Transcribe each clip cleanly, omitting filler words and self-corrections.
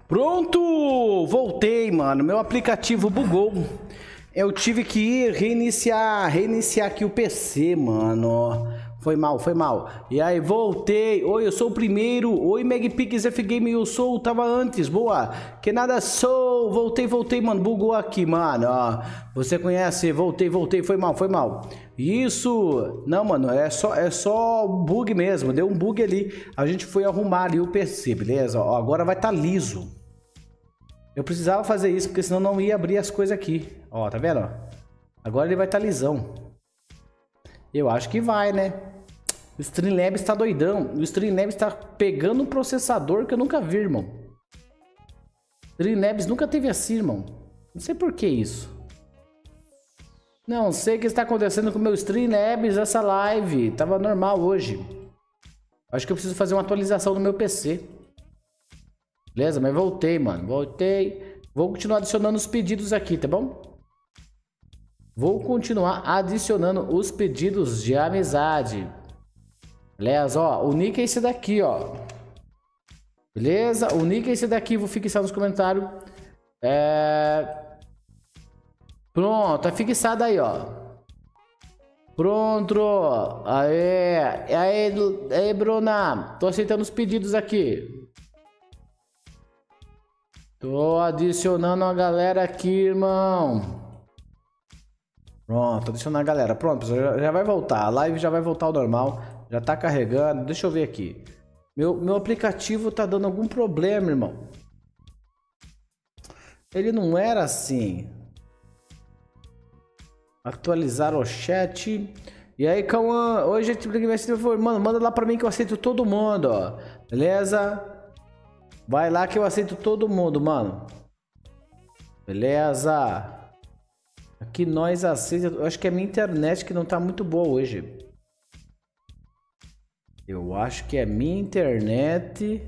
Pronto! Voltei, mano. Meu aplicativo bugou. Eu tive que ir reiniciar aqui o PC, mano. Foi mal. E aí, voltei. Oi, eu sou o primeiro. Oi, Megapix F-Game, eu sou. Tava antes, boa. Que nada sou. Voltei, mano. Bugou aqui, mano. Ó, você conhece? Voltei. Foi mal. Isso. Não, mano, é só bug mesmo. Deu um bug ali. A gente foi arrumar ali o PC, beleza? Ó, agora vai estar liso. Eu precisava fazer isso, porque senão não ia abrir as coisas aqui. Ó, tá vendo? Agora ele vai estar lisão. Eu acho que vai, né? O Streamlabs tá doidão. O Streamlabs tá pegando um processador que eu nunca vi, irmão. O Streamlabs nunca teve assim, irmão. Não sei por que isso. Não sei o que está acontecendo com o meu Streamlabs essa live. Tava normal hoje. Acho que eu preciso fazer uma atualização no meu PC. Beleza? Mas voltei, mano. Voltei. Vou continuar adicionando os pedidos aqui, tá bom? Vou continuar adicionando os pedidos de amizade. Beleza? Ó, o nick é esse daqui, ó. Beleza? O nick é esse daqui. Vou fixar nos comentários. Pronto, tá fixado aí, ó. Pronto. Aê, Bruna. Tô aceitando os pedidos aqui. Tô adicionando a galera aqui, irmão. Pronto, adicionar a galera. Pronto, pessoal, já vai voltar. A live já vai voltar ao normal. Já tá carregando. Deixa eu ver aqui. Meu aplicativo tá dando algum problema, irmão. Ele não era assim. Atualizar o chat. E aí, Cauã, hoje a gente mano, manda lá pra mim que eu aceito todo mundo, ó. Beleza? Vai lá que eu aceito todo mundo, mano. Beleza? Aqui nós aceitamos. Eu acho que é minha internet que não tá muito boa hoje. Eu acho que é minha internet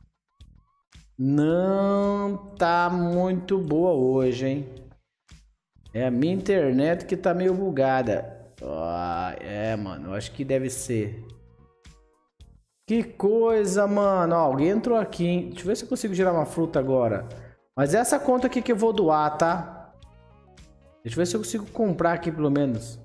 não tá muito boa hoje, hein? É a minha internet que tá meio bugada. Mano, eu acho que deve ser. Que coisa, mano. Ó, alguém entrou aqui, hein? Deixa eu ver se eu consigo gerar uma fruta agora. Mas essa conta aqui que eu vou doar, tá? Deixa eu ver se eu consigo comprar aqui pelo menos.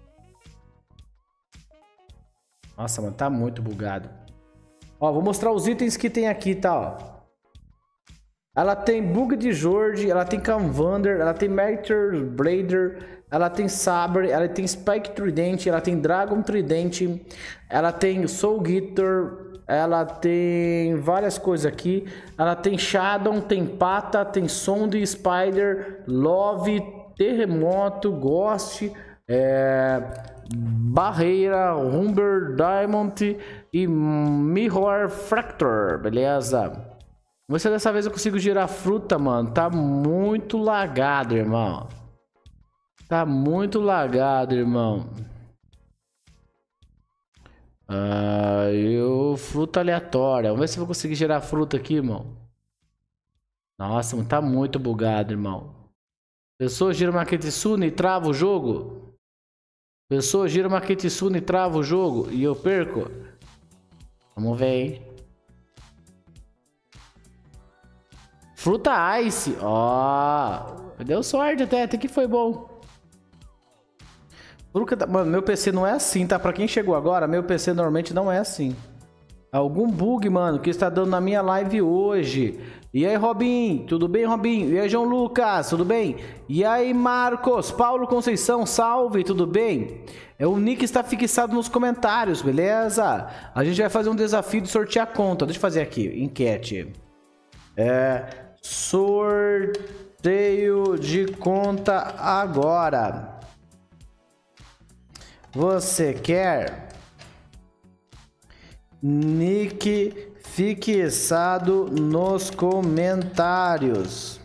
Nossa, mano, tá muito bugado. Ó, vou mostrar os itens que tem aqui, tá, ó. Ela tem Bug de Jorge, ela tem Canvander, ela tem Mercer Blader, ela tem Sabre, ela tem Spike Tridente, ela tem Dragon Tridente, ela tem Soul Guitar, ela tem várias coisas aqui. Ela tem Shadow, tem Pata, tem Sonde, Spider, Love, Terremoto, Ghost, Barreira, Humber, Diamond e Mirror Fracture, beleza? Vamos ver se dessa vez eu consigo girar fruta, mano. Tá muito lagado, irmão. Tá muito lagado, irmão. Fruta aleatória. Vamos ver se eu vou conseguir gerar fruta aqui, irmão. Nossa, mano, tá muito bugado, irmão. Pessoa gira uma Kitsune e trava o jogo. Pessoa gira uma Kitsune e trava o jogo. E eu perco. Vamos ver, hein. Fruta Ice. Ó. Deu sorte até que foi bom. Mano, meu PC não é assim, tá? Pra quem chegou agora, meu PC normalmente não é assim. Algum bug, mano, que está dando na minha live hoje. E aí, Robin? Tudo bem, Robin? E aí, João Lucas? Tudo bem? E aí, Marcos? Paulo Conceição, salve, tudo bem? O nick está fixado nos comentários, beleza? A gente vai fazer um desafio de sortear a conta. Deixa eu fazer aqui, enquete. Sorteio de conta agora. Você quer nick fixado nos comentários?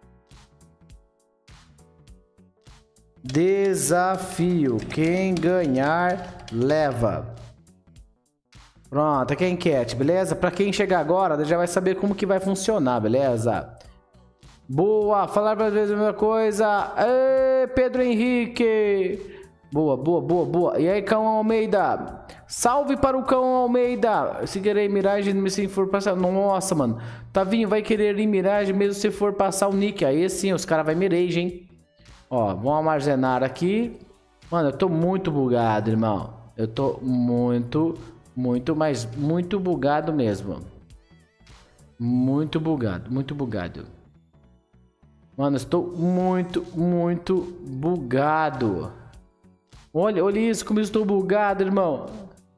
Desafio. Quem ganhar leva. Pronto, aqui é a enquete, beleza? Pra quem chegar agora, já vai saber como que vai funcionar, beleza? Boa, falar pra vezes a mesma coisa. Ê, Pedro Henrique. Boa. E aí, Cão Almeida? Salve para o Cão Almeida. Se querer Mirage, se for passar... Nossa, mano. Tavinho vai querer ir Mirage mesmo se for passar o nick. Aí sim, os caras vai Mirage, hein. Ó, vamos armazenar aqui. Mano, eu tô muito bugado, irmão. Eu tô muito, mas muito bugado mesmo. Muito bugado, muito bugado. Mano, eu estou muito bugado. Olha isso, como eu estou bugado, irmão.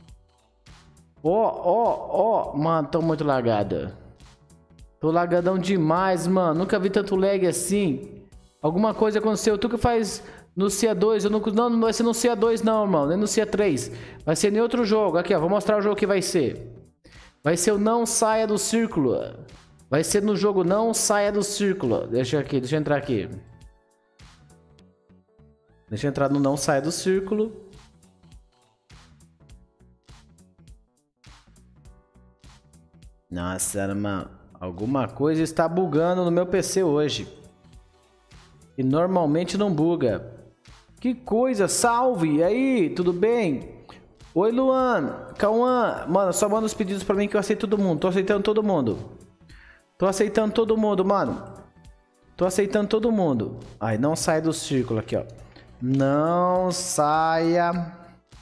Ó. Mano, tô muito lagado. Tô lagadão demais, mano. Nunca vi tanto lag assim. Alguma coisa aconteceu. Tu que faz no CIA2. Não vai ser no CIA2 não, irmão. Nem no CIA3. Vai ser em outro jogo. Aqui, ó. Vou mostrar o jogo que vai ser. Vai ser o Não Saia do Círculo. Vai ser no jogo Não Saia do Círculo. Deixa eu entrar aqui. Deixa eu entrar no Não Saia do Círculo. Nossa, irmão. Alguma coisa está bugando no meu PC hoje. E normalmente não buga. Que coisa, salve! E aí, tudo bem? Oi, Luan, Cauã. Mano, só manda os pedidos pra mim que eu aceito todo mundo. Tô aceitando todo mundo. Tô aceitando todo mundo, mano. Tô aceitando todo mundo. Ai, não sai do círculo aqui, ó. Não saia.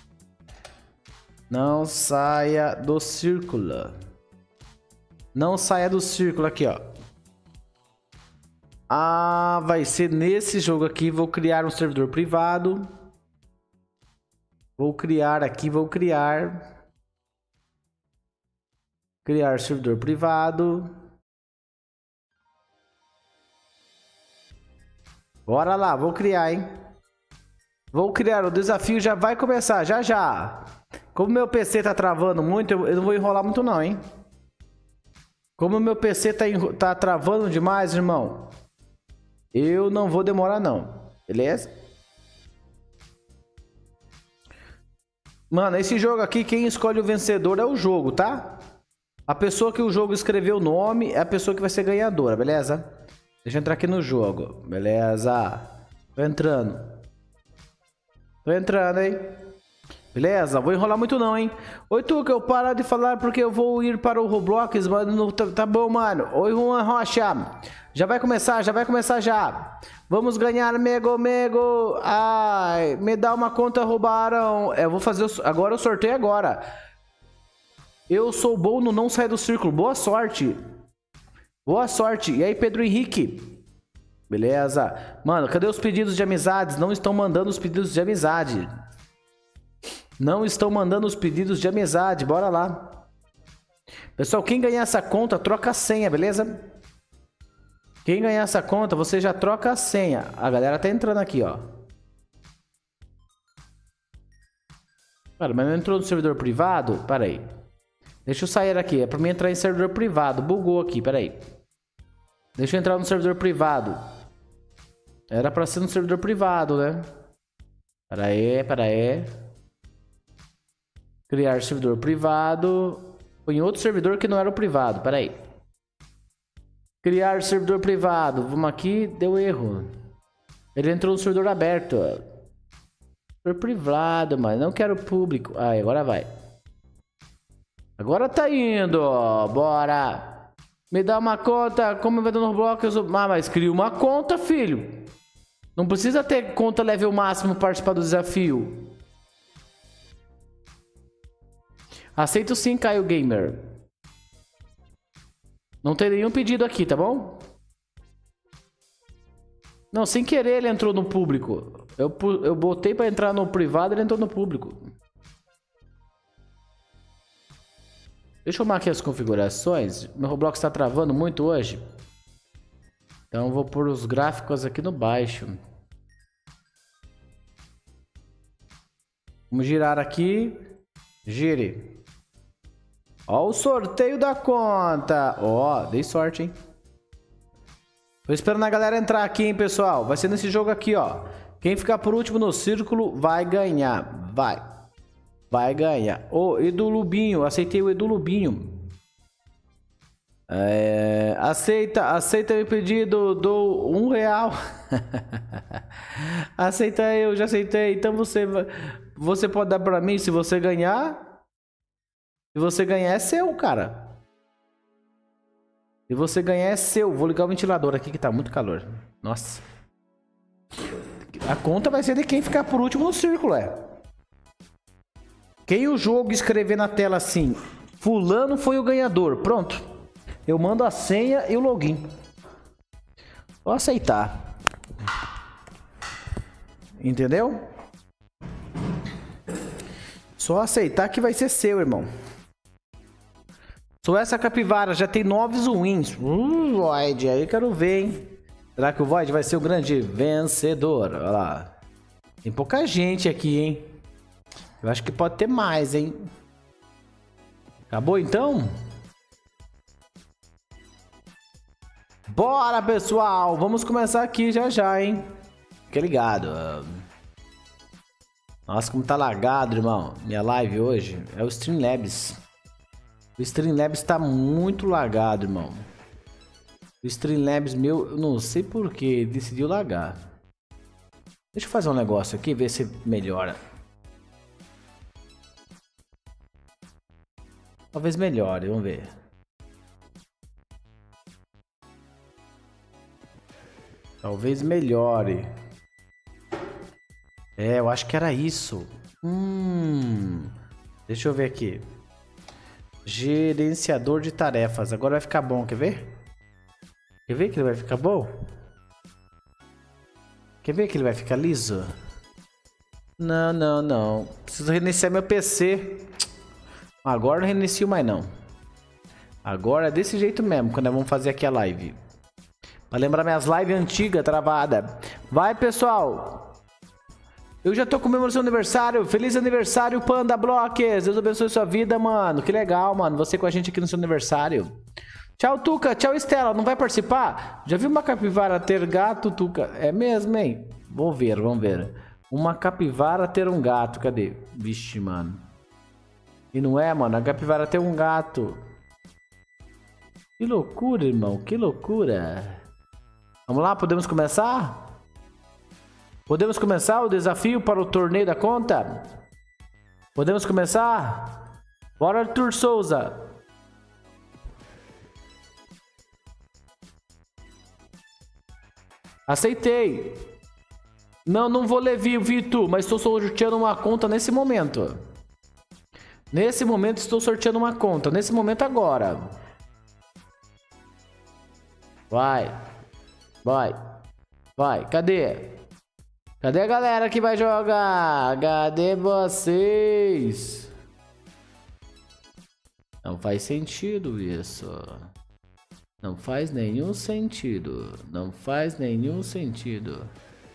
Não saia do círculo. Não saia do círculo aqui, ó. Ah, vai ser nesse jogo aqui. Vou criar um servidor privado. Vou criar aqui, criar servidor privado. Bora lá, vou criar, hein? Vou criar, o desafio já vai começar, já. Como meu PC tá travando muito, eu não vou enrolar muito não, hein? Como meu PC tá travando demais, irmão, eu não vou demorar não, beleza? Mano, esse jogo aqui, quem escolhe o vencedor é o jogo, tá? A pessoa que o jogo escreveu o nome é a pessoa que vai ser ganhadora, beleza? Deixa eu entrar aqui no jogo, beleza? Tô entrando, hein? Beleza, vou enrolar muito não, hein? Oi, Tuca, eu paro de falar porque eu vou ir para o Roblox, mano. Tá bom, mano. Oi, Juan Rocha. Já vai começar. Vamos ganhar, Mego. Ai, me dá uma conta, roubaram. Eu vou fazer agora o sorteio agora. Eu sou bom no Não Sair do Círculo. Boa sorte. E aí, Pedro Henrique? Beleza. Mano, cadê os pedidos de amizades? Não estão mandando os pedidos de amizade. Bora lá. Pessoal, quem ganhar essa conta, troca a senha, beleza? Quem ganhar essa conta, você já troca a senha. A galera tá entrando aqui, ó. Cara, mas não entrou no servidor privado? Pera aí. Deixa eu sair aqui. É pra mim entrar em servidor privado. Bugou aqui, pera aí. Deixa eu entrar no servidor privado. Era pra ser no servidor privado, né? Pera aí. Criar servidor privado. Foi em outro servidor que não era o privado. Pera aí. Criar servidor privado. Vamos aqui. Deu erro. Ele entrou no servidor aberto. Servidor privado, mas não quero público. Aí, agora vai. Agora tá indo. Bora. Me dá uma conta. Como vai dando blocos? Mas cria uma conta, filho. Não precisa ter conta level máximo para participar do desafio. Aceito sim, Caio Gamer. Não tem nenhum pedido aqui, tá bom? Não, sem querer ele entrou no público. Eu botei pra entrar no privado, ele entrou no público. Deixa eu arrumar aqui as configurações. Meu Roblox tá travando muito hoje. Então eu vou pôr os gráficos aqui no baixo. Vamos girar aqui. Gire. Ó o sorteio da conta. Ó, dei sorte, hein? Tô esperando a galera entrar aqui, hein, pessoal. Vai ser nesse jogo aqui, ó. Quem ficar por último no círculo vai ganhar. Vai ganhar. Ô, Edu Lubinho. Aceitei o Edu Lubinho. Aceita meu pedido. Dou R$1. Aceita eu, já aceitei. Então você pode dar pra mim se você ganhar. Se você ganhar, é seu, cara. Se você ganhar, é seu. Vou ligar o ventilador aqui que tá muito calor. Nossa. A conta vai ser de quem ficar por último no círculo, é. Quem o jogo escrever na tela assim, fulano foi o ganhador, pronto. Eu mando a senha e o login. Vou aceitar. Entendeu? Só aceitar que vai ser seu, irmão. Só essa capivara já tem 9 wins. Void, aí eu quero ver, hein? Será que o Void vai ser o grande vencedor? Olha lá. Tem pouca gente aqui, hein? Eu acho que pode ter mais, hein? Acabou então? Bora, pessoal! Vamos começar aqui já já, hein? Fica ligado. Nossa, como tá lagado, irmão. Minha live hoje é o Streamlabs. O Streamlabs tá muito lagado, irmão. O Streamlabs meu, eu não sei por que decidiu lagar. Deixa eu fazer um negócio aqui, ver se melhora. Talvez melhore, vamos ver. Talvez melhore. É, eu acho que era isso. Deixa eu ver aqui. Gerenciador de tarefas. Agora vai ficar bom, quer ver? Quer ver que ele vai ficar bom? Quer ver que ele vai ficar liso? Não, não, não. Preciso reiniciar meu PC. Agora não reinicio mais não. Agora é desse jeito mesmo, quando nós vamos fazer aqui a live. Pra lembrar minhas lives antigas, travada. Vai, pessoal. Eu já tô comemorando seu aniversário. Feliz aniversário, Panda Blocks. Deus abençoe sua vida, mano. Que legal, mano. Você com a gente aqui no seu aniversário. Tchau, Tuca. Tchau, Estela. Não vai participar? Já viu uma capivara ter gato, Tuca? É mesmo, hein? Vamos ver, vamos ver. Uma capivara ter um gato. Cadê? Vixe, mano. E não é, mano. A capivara tem um gato. Que loucura, irmão. Que loucura. Vamos lá, podemos começar? Podemos começar o desafio para o torneio da conta? Podemos começar? Bora, Arthur Souza. Aceitei. Não, não vou ler, Vitor, mas estou sorteando uma conta nesse momento. Nesse momento estou sorteando uma conta. Nesse momento agora. Vai. Vai. Vai. Cadê? Cadê a galera que vai jogar? Cadê vocês? Não faz sentido isso. Não faz nenhum sentido. Não faz nenhum sentido.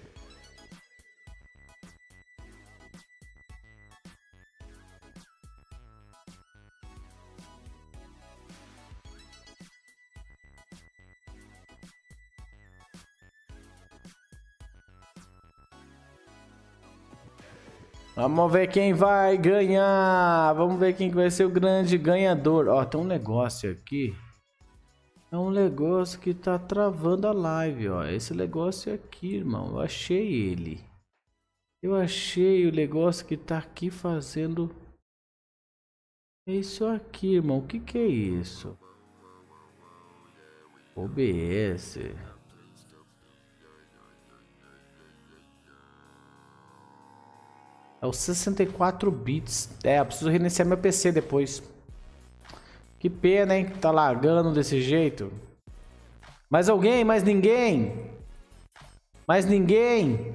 Vamos ver quem vai ganhar. Vamos ver quem vai ser o grande ganhador. Ó, tem um negócio aqui. É um negócio que tá travando a live, ó. Esse negócio aqui, irmão. Eu achei ele. Eu achei o negócio que tá aqui fazendo. É isso aqui, irmão. O que que é isso? OBS. É o 64 bits. É, eu preciso reiniciar meu PC depois. Que pena, hein? Tá lagando desse jeito. Mais alguém? Mais ninguém? Mais ninguém?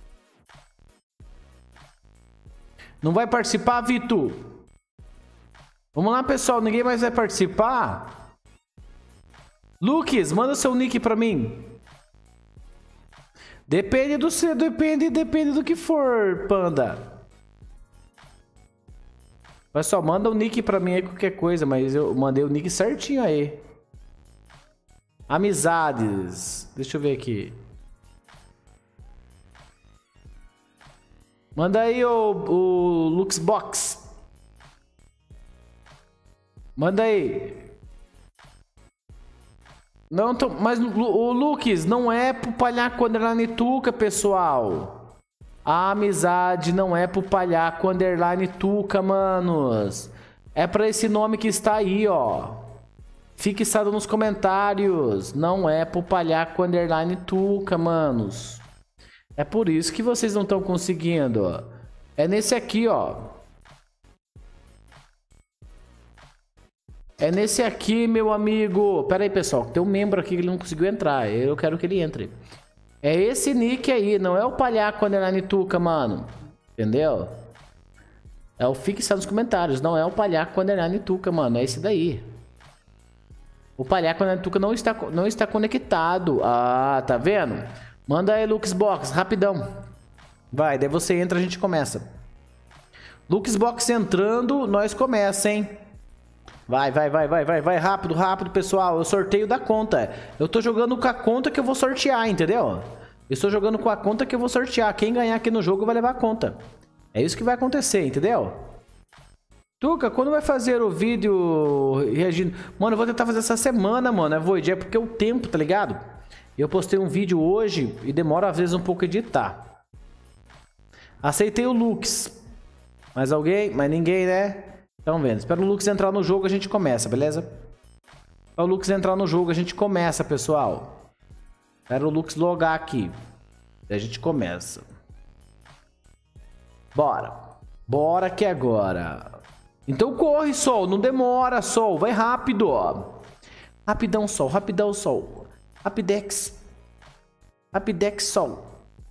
Não vai participar, Vitor? Vamos lá, pessoal. Ninguém mais vai participar? Lucas, manda seu nick pra mim. Depende do seu, depende do que for, Panda. Pessoal, manda o nick pra mim aí, qualquer coisa, mas eu mandei o nick certinho aí. Amizades. Deixa eu ver aqui. Manda aí o Luxbox. Manda aí. Não, mas o Lucas não é pro Palhaco Underline Tuca, pessoal. A amizade não é pro Palhaco Underline Tuca, manos. É pra esse nome que está aí, ó. Fixado nos comentários. Não é pro Palhaco Underline Tuca, manos. É por isso que vocês não estão conseguindo, ó. É nesse aqui, ó. É nesse aqui, meu amigo. Pera aí, pessoal. Tem um membro aqui que ele não conseguiu entrar. Eu quero que ele entre. É esse nick aí. Não é o Palhaco Underline Tuca, mano. Entendeu? É o fixado nos comentários. Não é o Palhaco Underline Tuca, mano. É esse daí. O Palhaco Underline Tuca não está conectado. Ah, tá vendo? Manda aí, Luxbox. Rapidão. Vai, daí você entra, a gente começa. Luxbox entrando, nós começa, hein? Vai, rápido, rápido, pessoal. Eu sorteio da conta. Eu tô jogando com a conta que eu vou sortear, entendeu? Eu estou jogando com a conta que eu vou sortear. Quem ganhar aqui no jogo vai levar a conta. É isso que vai acontecer, entendeu? Tuca, quando vai fazer o vídeo reagindo? Mano, eu vou tentar fazer essa semana, mano. É Void, é porque o tempo, tá ligado? Eu postei um vídeo hoje e demora às vezes um pouco editar. Aceitei o Lux. Mais alguém? Mais ninguém, né? Então vendo. Espera o Lux entrar no jogo, a gente começa, beleza? Espera o Lux entrar no jogo, a gente começa, pessoal. Espera o Lux logar aqui. Daí a gente começa. Bora. Bora que é agora. Então corre, Sol. Não demora, Sol. Vai rápido, ó. Rapidão, Sol. Rapidão, Sol. Rapidex. Rapidex, Sol.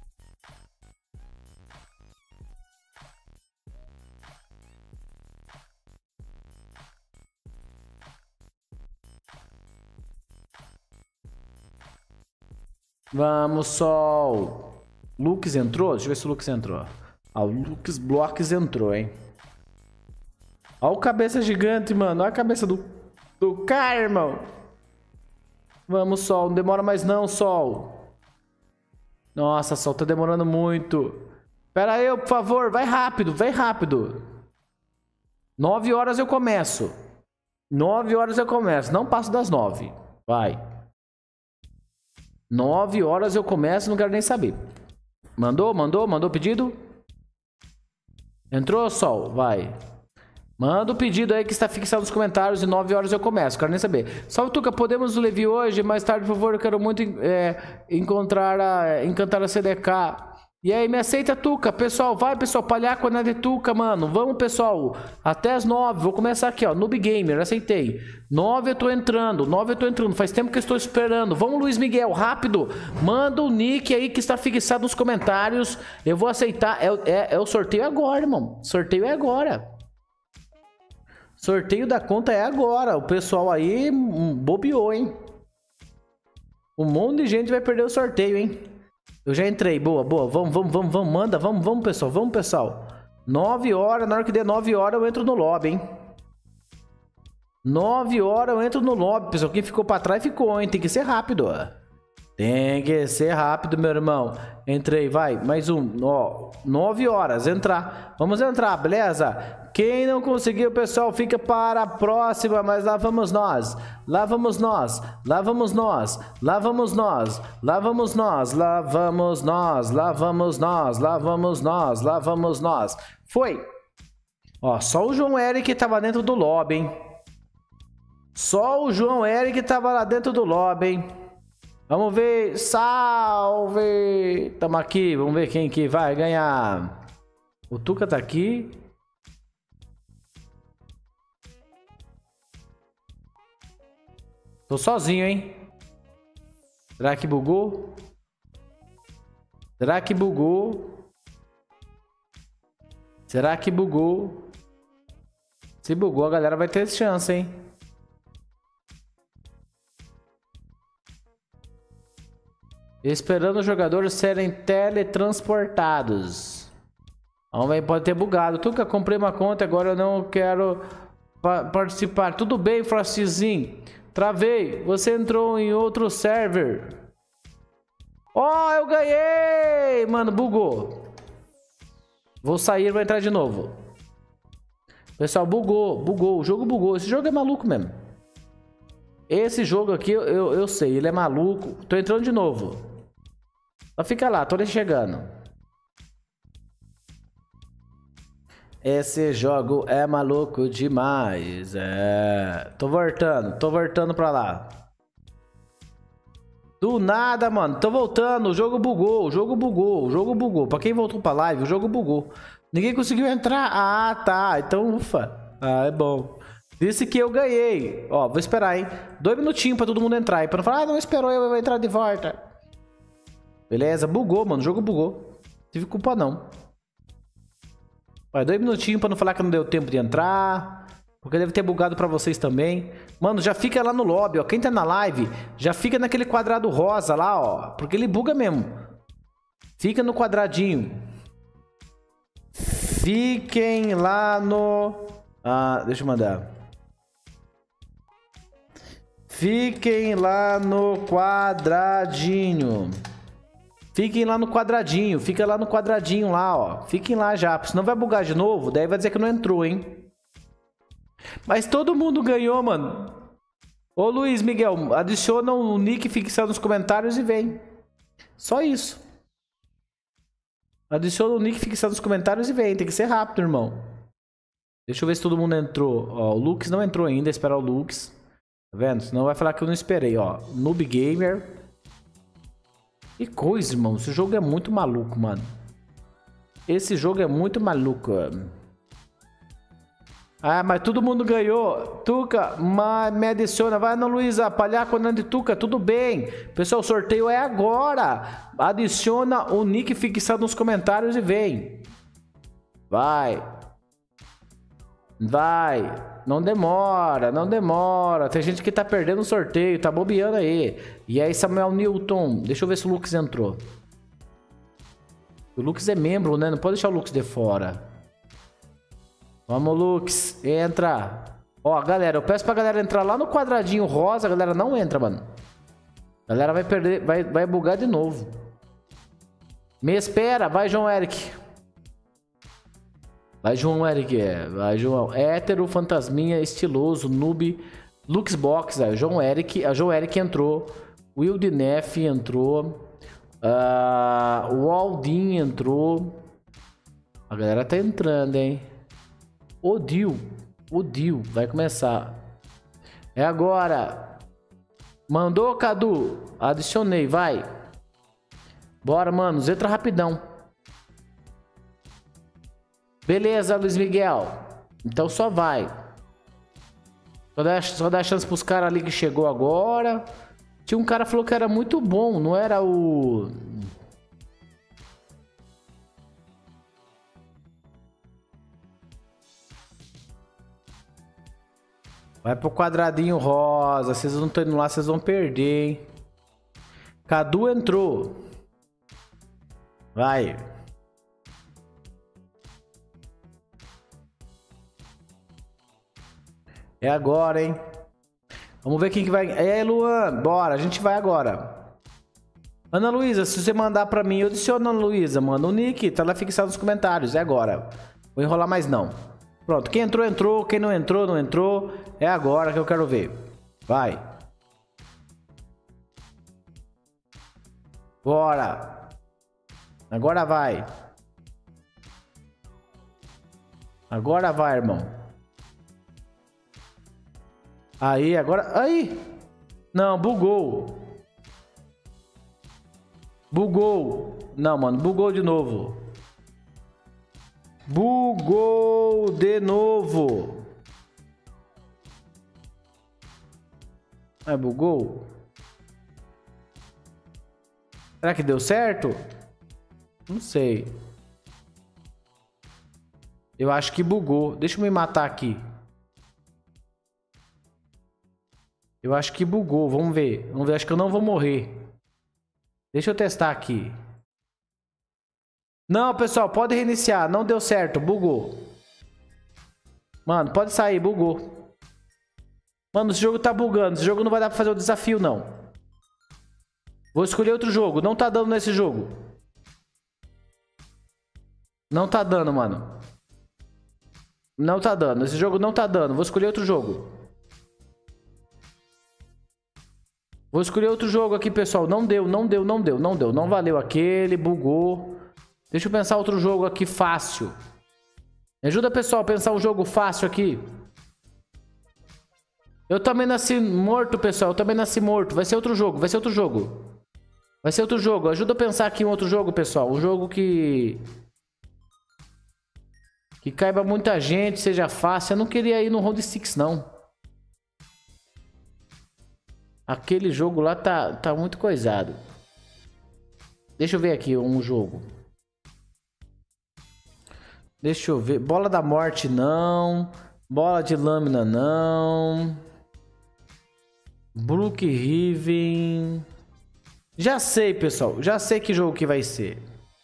Vamos, Sol. Lux entrou? Deixa eu ver se o Lux entrou. Ah, o Lux Blocks entrou, hein? Olha o cabeça gigante, mano. Olha a cabeça do cara, irmão. Vamos, Sol. Não demora mais não, Sol. Nossa, Sol, tá demorando muito. Pera aí, por favor. Vai rápido, vai rápido. 9 horas eu começo. 9 horas eu começo. Não passo das 9. Vai. 9 horas eu começo, não quero nem saber. Mandou o pedido? Entrou, Sol? Vai. Manda o pedido aí que está fixado nos comentários e 9 horas eu começo, quero nem saber. Salve, Tuca, podemos o Levi hoje? Mais tarde, por favor, eu quero muito encantar a CDK. E aí, me aceita, Tuca? Pessoal, vai, pessoal, Palhaco na de Tuca, mano. Vamos, pessoal, até as 9. Vou começar aqui, ó, Noob Gamer, aceitei. 9 eu tô entrando, 9 eu tô entrando. Faz tempo que eu estou esperando. Vamos, Luiz Miguel, rápido. Manda o nick aí que está fixado nos comentários. Eu vou aceitar. É o sorteio agora, irmão. Sorteio é agora. Sorteio da conta é agora. O pessoal aí bobeou, hein? Um monte de gente vai perder o sorteio, hein? Eu já entrei. Boa, boa. Vamos. Manda, vamos, pessoal. Vamos, pessoal. 9 horas. Na hora que der 9 horas, eu entro no lobby, hein? 9 horas eu entro no lobby, pessoal. Quem ficou pra trás ficou, hein? Tem que ser rápido, ó. Tem que ser rápido, meu irmão. Entrei, vai. Mais um. Ó, 9 horas. Entrar. Vamos entrar, beleza? Quem não conseguiu, pessoal, fica para a próxima. Mas lá vamos nós. Lá vamos nós. Lá vamos nós. Lá vamos nós. Lá vamos nós. Lá vamos nós. Lá vamos nós. Lá vamos nós. Lá vamos nós. Foi. Ó, só o João Eric tava dentro do lobby, hein? Só o João Eric tava lá dentro do lobby, hein? Vamos ver. Salve! Tamo aqui. Vamos ver quem que vai ganhar. O Tuca tá aqui. Tô sozinho, hein? Será que bugou? Será que bugou? Será que bugou? Se bugou, a galera vai ter chance, hein? Esperando os jogadores serem teletransportados. Vamos ver, pode ter bugado. Tuca, comprei uma conta, agora eu não quero participar. Tudo bem, Frostzinho. Travei. Você entrou em outro server. Ó, eu ganhei! Mano, bugou. Vou sair e vou entrar de novo. Pessoal, bugou. O jogo bugou. Esse jogo é maluco mesmo. Esse jogo aqui, eu sei. Ele é maluco. Tô entrando de novo. Só fica lá, tô chegando. Esse jogo é maluco demais. É. Tô voltando pra lá. Do nada, mano. Tô voltando. O jogo bugou. Pra quem voltou pra live, o jogo bugou. Ninguém conseguiu entrar. Ah, tá. Então, ufa. Ah, é bom. Disse que eu ganhei. Ó, vou esperar, hein. 2 minutinhos pra todo mundo entrar aí. Pra não falar, não esperou, eu vou entrar de volta. Beleza, bugou, mano. O jogo bugou. Não tive culpa, não. Vai, 2 minutinhos pra não falar que não deu tempo de entrar. Porque deve ter bugado pra vocês também. Mano, já fica lá no lobby, ó. Quem tá na live, já fica naquele quadrado rosa lá, ó. Porque ele buga mesmo. Fica no quadradinho. Fiquem lá no... Ah, deixa eu mandar. Fiquem lá no quadradinho. Fiquem lá no quadradinho. Fica lá no quadradinho lá, ó. Fiquem lá já. Senão vai bugar de novo. Daí vai dizer que não entrou, hein? Mas todo mundo ganhou, mano. Ô, Luiz Miguel, adiciona o nick fixado nos comentários e vem. Só isso. Adiciona o nick fixado nos comentários e vem. Tem que ser rápido, irmão. Deixa eu ver se todo mundo entrou. Ó, o Lux não entrou ainda. Esperar o Lux. Tá vendo? Senão vai falar que eu não esperei, ó. Noob Gamer. Que coisa, irmão. Esse jogo é muito maluco, mano. Esse jogo é muito maluco. Ah, mas todo mundo ganhou. Tuca, me adiciona. Vai, Ana Luísa. Palhaco, Nando Tuca. Tudo bem. Pessoal, o sorteio é agora. Adiciona o nick fixado nos comentários e vem. Vai. Vai. Não demora, não demora. Tem gente que tá perdendo o sorteio, tá bobeando aí. E aí, Samuel Newton. Deixa eu ver se o Lux entrou. O Lux é membro, né? Não pode deixar o Lux de fora. Vamos, Lux. Entra. Ó, galera, eu peço pra galera entrar lá no quadradinho rosa. A galera não entra, mano. A galera vai perder, vai bugar de novo. Me espera. Vai, João Eric. Vai, João Eric, vai, João. Hétero, fantasminha, estiloso, noob, Luxbox, o João Eric. A João Eric entrou. Wildnef entrou. O Aldin entrou. A galera tá entrando, hein? Odil vai começar. É agora. Mandou, Cadu. Adicionei, vai. Bora, mano. Entra rapidão. Beleza, Luiz Miguel. Então só vai. Só dá chance pros caras ali que chegou agora. Tinha um cara que falou que era muito bom. Não era o... Vai pro quadradinho rosa. Vocês não estão indo lá, vocês vão perder, hein? Cadu entrou. Vai. É agora, hein? Vamos ver quem que vai... É, Luan, bora, a gente vai agora. Ana Luísa, se você mandar pra mim, eu adiciono, Ana Luísa. Manda o nick, tá lá fixado nos comentários. É agora. Vou enrolar mais não. Pronto, quem entrou, entrou. Quem não entrou, não entrou. É agora que eu quero ver. Vai. Bora. Agora vai. Agora vai, irmão. Aí, agora... Aí! Não, bugou. Bugou. Não, mano, bugou de novo. Bugou de novo. Ah, bugou? Será que deu certo? Não sei. Eu acho que bugou. Deixa eu me matar aqui. Eu acho que bugou. Vamos ver. Vamos ver. Acho que eu não vou morrer. Deixa eu testar aqui. Não, pessoal. Pode reiniciar. Não deu certo. Bugou. Mano, pode sair. Bugou. Mano, esse jogo tá bugando. Esse jogo não vai dar pra fazer o desafio, não. Vou escolher outro jogo. Não tá dando nesse jogo. Não tá dando, mano. Não tá dando. Esse jogo não tá dando. Vou escolher outro jogo. Vou escolher outro jogo aqui, pessoal. Não deu, não deu, não deu, não deu. Não valeu aquele, bugou. Deixa eu pensar outro jogo aqui fácil. Me ajuda, pessoal, a pensar um jogo fácil aqui. Eu também nasci morto, pessoal. Eu também nasci morto. Vai ser outro jogo, vai ser outro jogo. Vai ser outro jogo. Ajuda a pensar aqui em outro jogo, pessoal. Um jogo que caiba muita gente, seja fácil. Eu não queria ir no Round 6, não. Aquele jogo lá tá muito coisado. Deixa eu ver aqui um jogo. Deixa eu ver. Bola da morte, não. Bola de lâmina, não. Brookhaven. Já sei, pessoal. Já sei que jogo que vai ser.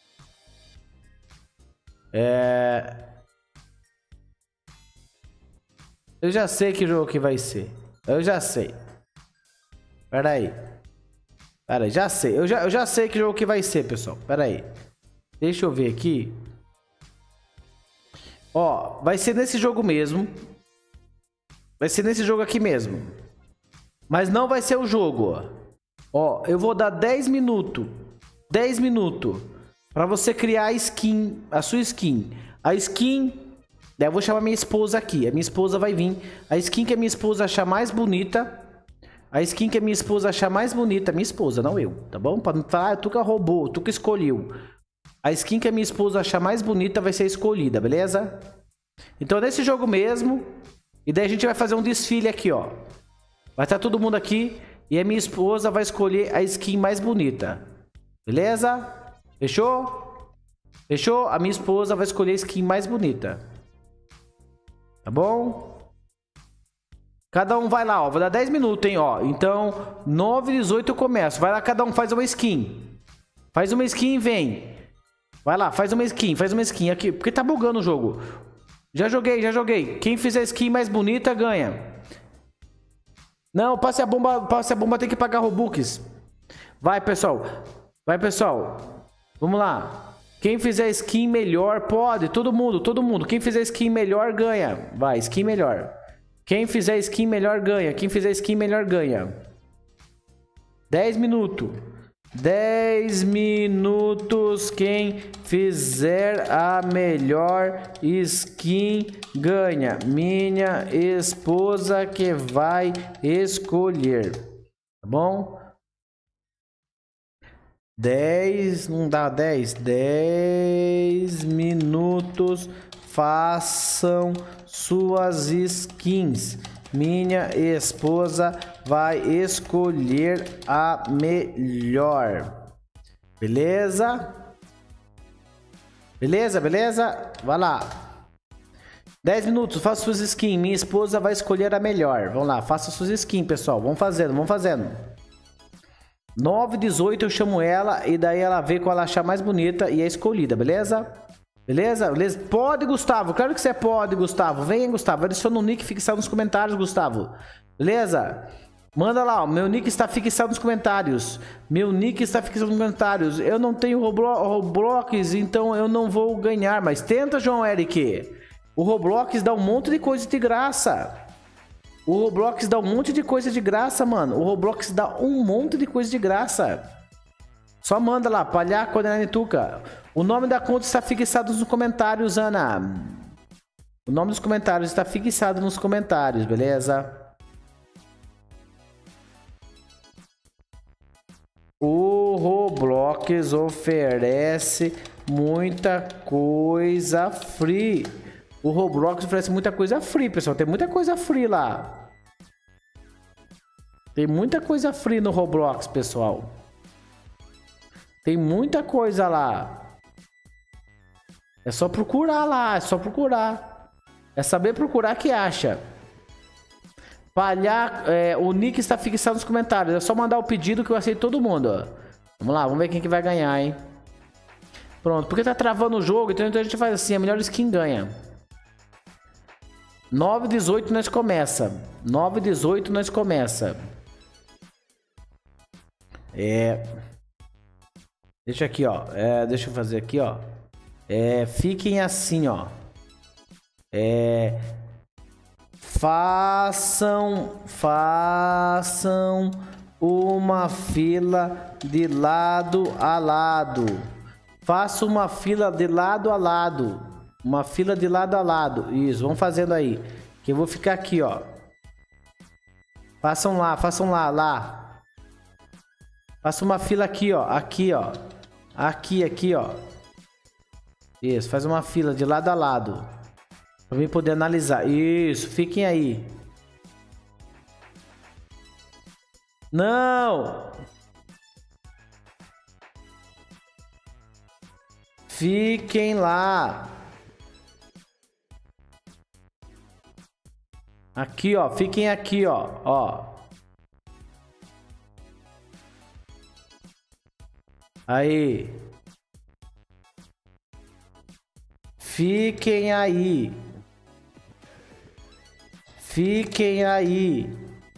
Eu já sei que jogo que vai ser. Eu já sei. Pera aí. Já sei. Eu já sei que jogo que vai ser, pessoal. Pera aí. Deixa eu ver aqui. Ó, vai ser nesse jogo mesmo. Vai ser nesse jogo aqui mesmo. Mas não vai ser o jogo, ó. Eu vou dar 10 minutos. 10 minutos. Pra você criar a skin. A sua skin. A skin... Daí eu vou chamar minha esposa aqui. A minha esposa vai vir. A skin que a minha esposa achar mais bonita. A skin que a minha esposa achar mais bonita. Minha esposa, não eu. Tá bom? Pra não falar, tu que roubou. Tu que escolheu. A skin que a minha esposa achar mais bonita vai ser escolhida, beleza? Então nesse jogo mesmo. E daí a gente vai fazer um desfile aqui, ó. Vai estar todo mundo aqui. E a minha esposa vai escolher a skin mais bonita. Beleza? Fechou? Fechou? A minha esposa vai escolher a skin mais bonita. Tá bom? Cada um vai lá, ó. Vou dar 10 minutos, hein, ó. Então, 9h18 eu começo. Vai lá, cada um faz uma skin. Faz uma skin e vem. Vai lá, faz uma skin aqui. Porque tá bugando o jogo. Já joguei. Quem fizer a skin mais bonita, ganha. Não, passe a bomba, tem que pagar Robux. Vai, pessoal. Vamos lá. Quem fizer skin melhor, pode. Todo mundo. Quem fizer skin melhor, ganha. Vai, skin melhor. Quem fizer skin melhor, ganha. 10 minutos. 10 minutos. Quem fizer a melhor skin, ganha. Minha esposa que vai escolher. Tá bom? 10, não dá 10. 10 minutos. Façam suas skins. Minha esposa vai escolher a melhor. Beleza? Beleza? Vai lá. 10 minutos, faça suas skins. Minha esposa vai escolher a melhor. Vamos lá, faça suas skins, pessoal. Vamos fazendo. 9h18 eu chamo ela e daí ela vê qual ela achar mais bonita e é escolhida, beleza? Beleza? Pode, Gustavo. Claro que você pode, Gustavo. Vem, Gustavo. Adiciona o nick fixado nos comentários, Gustavo. Beleza? Manda lá, ó. Meu nick está fixado nos comentários. Eu não tenho Roblox, então eu não vou ganhar. Mas tenta, João Eric. O Roblox dá um monte de coisa de graça. Só manda lá, Palhaco Tuca. O nome da conta está fixado nos comentários, Ana. O nome dos comentários está fixado nos comentários, beleza? O Roblox oferece muita coisa free. O Roblox oferece muita coisa free, pessoal. Tem muita coisa free lá. Tem muita coisa free no Roblox, pessoal. Tem muita coisa lá. É só procurar lá, é saber procurar que acha. O nick está fixado nos comentários. É só mandar o pedido que eu aceito todo mundo, ó. Vamos lá, vamos ver quem que vai ganhar, hein. Pronto, porque tá travando o jogo, então a gente faz assim, a melhor skin ganha. 9h18 nós começa. Deixa aqui, ó. Deixa eu fazer aqui, ó. Fiquem assim, ó. Façam uma fila de lado a lado. Faça uma fila de lado a lado. Uma fila de lado a lado. Isso, vamos fazendo aí. Que eu vou ficar aqui, ó. Façam lá, lá. Faça uma fila aqui, ó. Aqui, ó. Aqui, ó. Isso, faz uma fila de lado a lado. Pra mim poder analisar. Isso, fiquem aí. Não! Fiquem lá. Aqui, ó. Fiquem aqui, ó. Ó. Aí. Fiquem aí. Fiquem aí.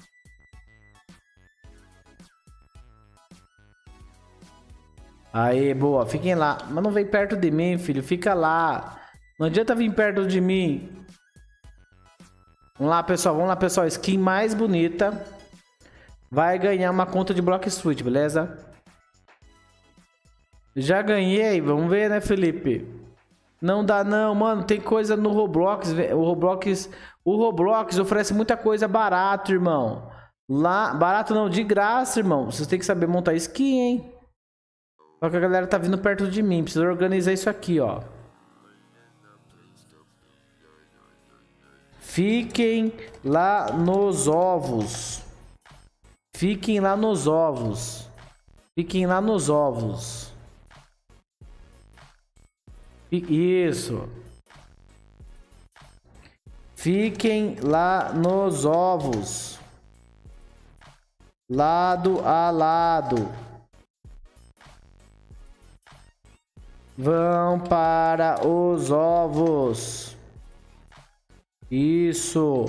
Aí, boa. Fiquem lá. Mas não vem perto de mim, filho. Fica lá. Não adianta vir perto de mim. Vamos lá, pessoal. Vamos lá, pessoal. Skin mais bonita vai ganhar uma conta de Blox Fruit, beleza? Já ganhei. Vamos ver, né, Felipe? Não dá não, mano. Tem coisa no Roblox. O Roblox oferece muita coisa barato, irmão. Lá, barato não, de graça, irmão. Vocês têm que saber montar skin, hein? Só que a galera tá vindo perto de mim. Preciso organizar isso aqui, ó. Fiquem lá nos ovos. Fiquem lá nos ovos. Fiquem lá nos ovos. Isso. Fiquem lá nos ovos. Lado a lado. Vão para os ovos. Isso.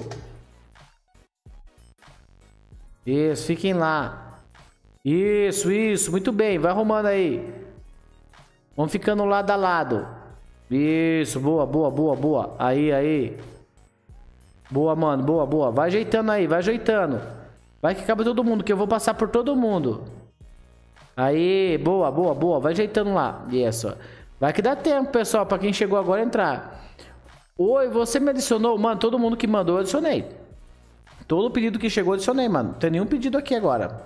Isso, fiquem lá. Isso. Muito bem, vai arrumando aí. Vamos ficando lado a lado. Isso, boa. Aí. Boa, mano, boa. Vai ajeitando aí, vai ajeitando. Vai que cabe todo mundo, que eu vou passar por todo mundo. Aí, boa. Vai ajeitando lá. Isso. Vai que dá tempo, pessoal, pra quem chegou agora entrar. Oi, você me adicionou? Mano, todo mundo que mandou, eu adicionei. Todo pedido que chegou, eu adicionei, mano. Não tem nenhum pedido aqui agora.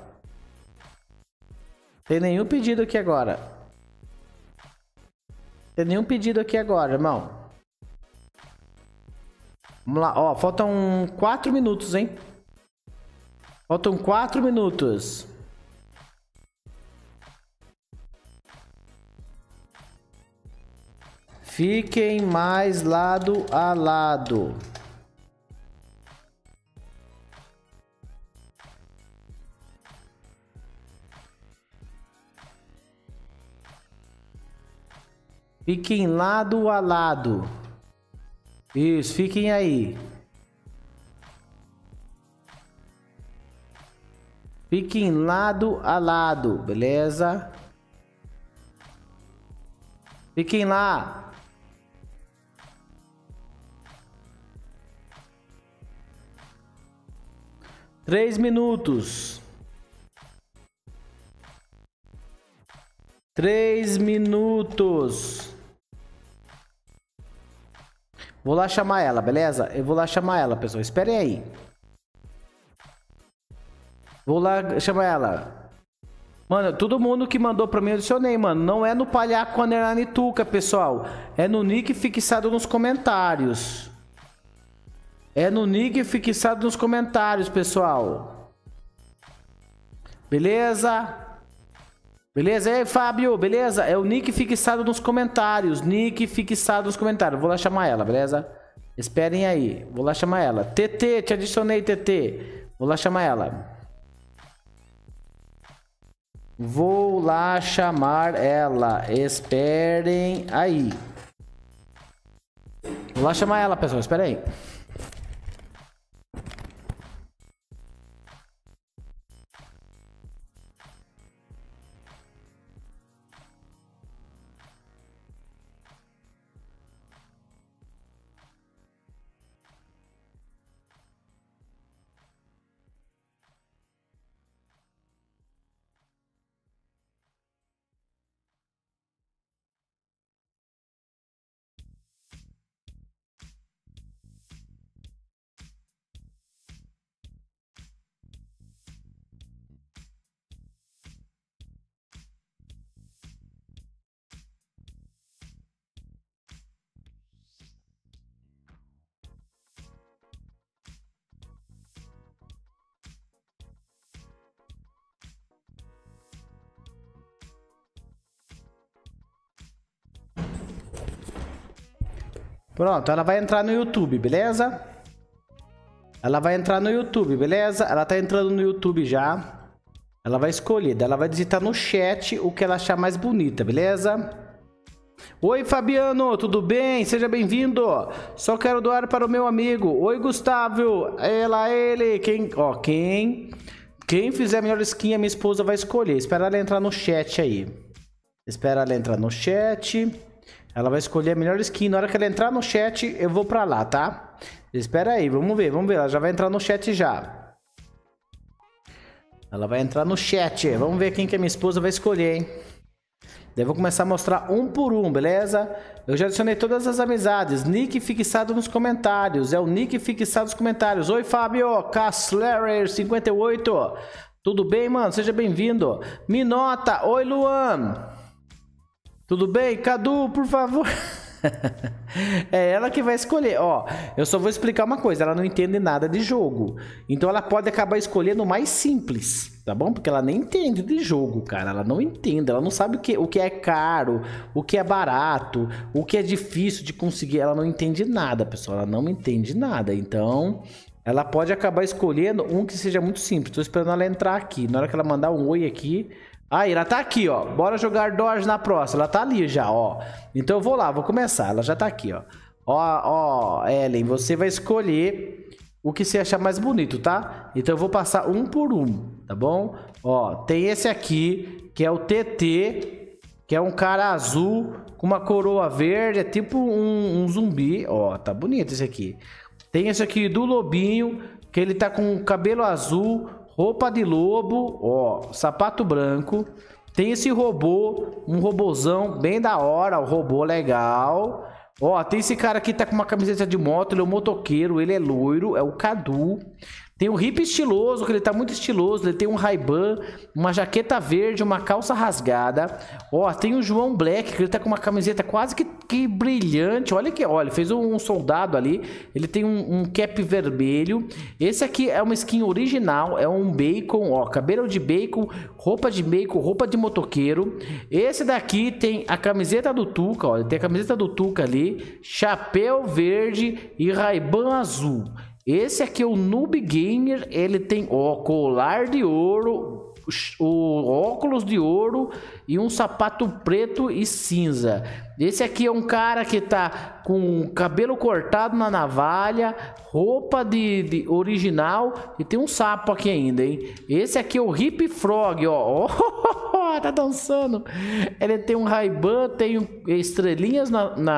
Irmão. Vamos lá, ó, faltam 4 minutos, hein? Faltam 4 minutos. Fiquem mais lado a lado. Fiquem lado a lado. Isso, fiquem aí. Fiquem lado a lado, beleza? Fiquem lá. 3 minutos. 3 minutos. Vou lá chamar ela, beleza? Eu vou lá chamar ela, pessoal. Esperem aí. Vou lá chamar ela. Mano, todo mundo que mandou pra mim eu adicionei, mano. Não é no Palhaco Underline Tuca, pessoal. É no nick fixado nos comentários. É no nick fixado nos comentários, pessoal. Beleza? Beleza? E aí, Fábio? Beleza? É o nick fixado nos comentários. Nick fixado nos comentários. Vou lá chamar ela, beleza? Esperem aí. Vou lá chamar ela. TT, te adicionei, TT. Vou lá chamar ela. Vou lá chamar ela. Esperem aí. Vou lá chamar ela, pessoal. Esperem aí. Pronto, ela vai entrar no YouTube, beleza? Ela vai entrar no YouTube, beleza? Ela tá entrando no YouTube já. Ela vai escolher, ela vai digitar no chat o que ela achar mais bonita, beleza? Oi, Fabiano, tudo bem? Seja bem-vindo. Só quero doar para o meu amigo. Oi, Gustavo. Ele. Quem fizer a melhor skin, a minha esposa vai escolher. Espera ela entrar no chat aí. Espera ela entrar no chat. Ela vai escolher a melhor skin. Na hora que ela entrar no chat, eu vou pra lá, tá? Espera aí, vamos ver. Ela já vai entrar no chat já. Ela vai entrar no chat. Vamos ver quem que a minha esposa vai escolher, hein? Daí eu vou começar a mostrar um por um, beleza? Eu já adicionei todas as amizades. Nick fixado nos comentários. É o Nick fixado nos comentários. Oi, Fábio. Kasslerer 58. Tudo bem, mano? Seja bem-vindo. Minota. Oi, Luan. Tudo bem? Cadu, por favor. É ela que vai escolher. Ó, eu só vou explicar uma coisa. Ela não entende nada de jogo. Então ela pode acabar escolhendo o mais simples, tá bom? Porque ela nem entende de jogo, cara. Ela não entende. Ela não sabe o que é caro, o que é barato, o que é difícil de conseguir. Ela não entende nada, pessoal. Ela não entende nada. Então ela pode acabar escolhendo um que seja muito simples. Tô esperando ela entrar aqui. Na hora que ela mandar um oi aqui... Aí, ela tá aqui, ó. Bora jogar Dodge na próxima. Ela tá ali já, ó. Então eu vou lá, vou começar. Ela já tá aqui, ó. Ó, Ellen, você vai escolher o que você achar mais bonito, tá? Então eu vou passar um por um, tá bom? Ó, tem esse aqui, que é o TT, que é um cara azul com uma coroa verde. É tipo um zumbi. Ó, tá bonito esse aqui. Tem esse aqui do Lobinho, que ele tá com cabelo azul... Roupa de lobo, ó, sapato branco. Tem esse robô, um robôzão bem da hora, o robô legal. Ó, tem esse cara aqui que tá com uma camiseta de moto, ele é um motoqueiro, ele é loiro, é o Cadu. Tem um hippie estiloso, que ele tá muito estiloso, ele tem um Ray-Ban, uma jaqueta verde, uma calça rasgada. Ó, tem o João Black, que ele tá com uma camiseta quase que brilhante. Olha aqui, olha, fez um soldado ali. Ele tem um cap vermelho. Esse aqui é uma skin original, é um bacon, ó, cabelo de bacon, roupa de motoqueiro. Esse daqui tem a camiseta do Tuca, ó, tem a camiseta do Tuca ali, chapéu verde e Ray-Ban azul. Esse aqui é o Noob Gamer, ele tem ó, colar de ouro, o óculos de ouro e um sapato preto e cinza. Esse aqui é um cara que tá com cabelo cortado na navalha, roupa de original e tem um sapo aqui ainda, hein? Esse aqui é o Hip Frog, ó. Tá dançando. Ele tem um Ray-Ban, tem estrelinhas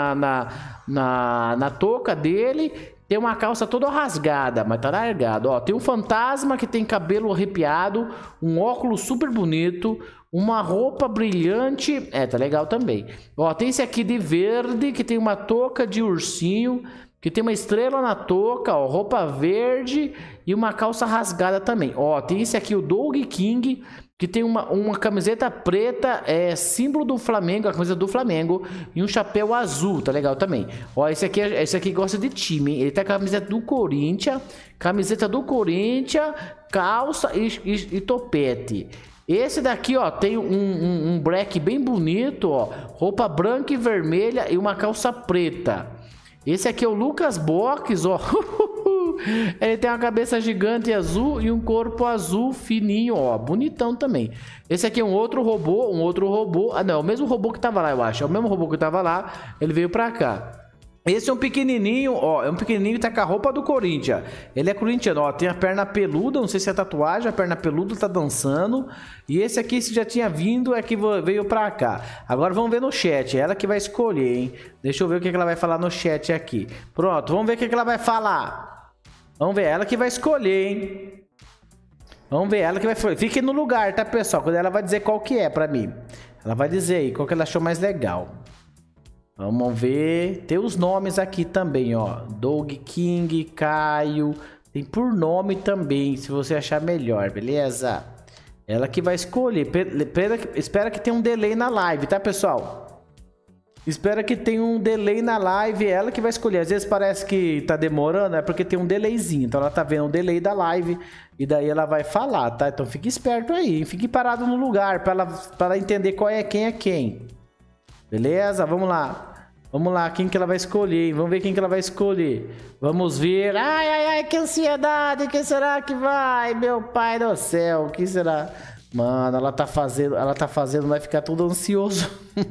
na touca dele. Tem uma calça toda rasgada, mas tá largado, ó. Tem um fantasma que tem cabelo arrepiado, um óculos super bonito, uma roupa brilhante, tá legal também. Ó, tem esse aqui de verde, que tem uma touca de ursinho, que tem uma estrela na touca, ó, roupa verde e uma calça rasgada também. Ó, tem esse aqui, o Doug King, que tem uma camiseta preta, símbolo do Flamengo, a camisa do Flamengo, e um chapéu azul, tá legal também. Ó, esse aqui gosta de time, hein? Ele tá com a camiseta do Corinthians, calça e topete. Esse daqui, ó, tem um black bem bonito, ó, roupa branca e vermelha e uma calça preta. Esse aqui é o Lucas Box, ó. Ele tem uma cabeça gigante azul e um corpo azul fininho, ó, bonitão também. Esse aqui é um outro robô. Ah, não, é o mesmo robô que tava lá, eu acho. É o mesmo robô que tava lá, ele veio pra cá. Esse é um pequenininho, ó, é um pequenininho que tá com a roupa do Corinthians. Ele é corintiano, ó, tem a perna peluda, não sei se é tatuagem, a perna peluda tá dançando. E esse aqui, se já tinha vindo, é que veio pra cá. Agora vamos ver no chat, é ela que vai escolher, hein. Deixa eu ver o que ela vai falar no chat aqui. Pronto, vamos ver o que ela vai falar. Vamos ver, ela que vai escolher, hein. Vamos ver, ela que vai escolher. Fique no lugar, tá, pessoal? Quando ela vai dizer qual que é pra mim. Ela vai dizer aí qual que ela achou mais legal. Vamos ver. Tem os nomes aqui também, ó. Doug King, Caio. Tem por nome também, se você achar melhor, beleza? Ela que vai escolher. Espera que tenha um delay na live, tá, pessoal? Espera que tenha um delay na live. Ela que vai escolher. Às vezes parece que tá demorando, é porque tem um delayzinho. Então ela tá vendo o delay da live e daí ela vai falar, tá? Então fique esperto aí, hein? Fique parado no lugar pra ela entender quem é quem. Beleza? Vamos lá. Vamos lá, quem que ela vai escolher, hein? Vamos ver quem que ela vai escolher. Vamos ver. Ai, ai, ai, que ansiedade. Quem será que vai? Meu pai do céu, o que será? Mano, ela tá fazendo, vai ficar tudo ansioso.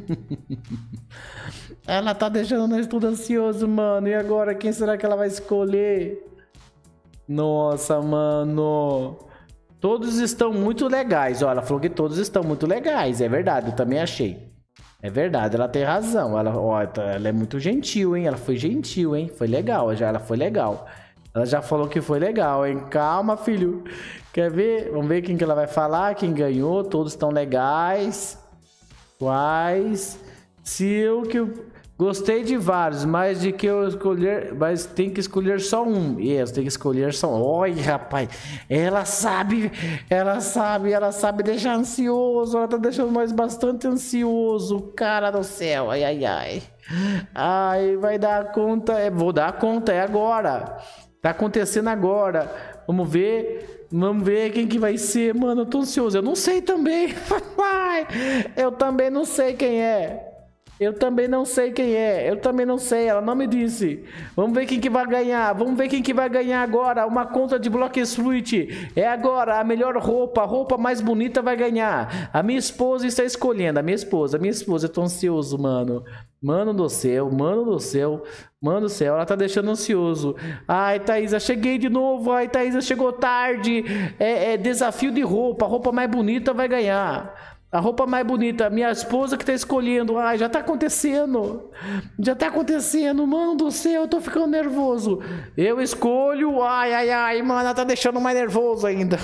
Ela tá deixando nós tudo ansioso, mano. E agora, quem será que ela vai escolher? Nossa, mano. Todos estão muito legais. Ó, ela falou que todos estão muito legais. É verdade, eu também achei. É verdade, ela tem razão. Ela é muito gentil, hein? Ela foi gentil, hein? Foi legal, ela foi legal. Ela já falou que foi legal, hein? Calma, filho. Quer ver? Vamos ver quem que ela vai falar, quem ganhou. Todos estão legais. Quais? Se eu que... Gostei de vários, mas de que eu escolher, mas tem que escolher só um. Isso, tem que escolher só um. Olha, rapaz, ela sabe deixar ansioso. Ela tá deixando nós bastante ansioso, cara do céu. Ai, ai, ai. Ai, vai dar conta. Vou dar conta, é agora. Tá acontecendo agora. Vamos ver quem que vai ser. Mano, eu tô ansioso. Eu não sei também. Eu também não sei quem é. Eu também não sei quem é. Eu também não sei. Ela não me disse. Vamos ver quem que vai ganhar. Vamos ver quem que vai ganhar agora. Uma conta de Bloxfruit. É agora. A melhor roupa. A roupa mais bonita vai ganhar. A minha esposa está escolhendo. A minha esposa. Eu tô ansioso, mano. Mano do céu. Mano do céu. Mano do céu. Ela tá deixando ansioso. Ai, Thaísa, cheguei de novo. Ai, Thaísa, chegou tarde. É desafio de roupa. A roupa mais bonita vai ganhar. A roupa mais bonita, minha esposa que tá escolhendo. Ai, já tá acontecendo. Já tá acontecendo, mano do céu, eu tô ficando nervoso. Eu escolho. Ai, ai, ai, mano, ela tá deixando mais nervoso ainda.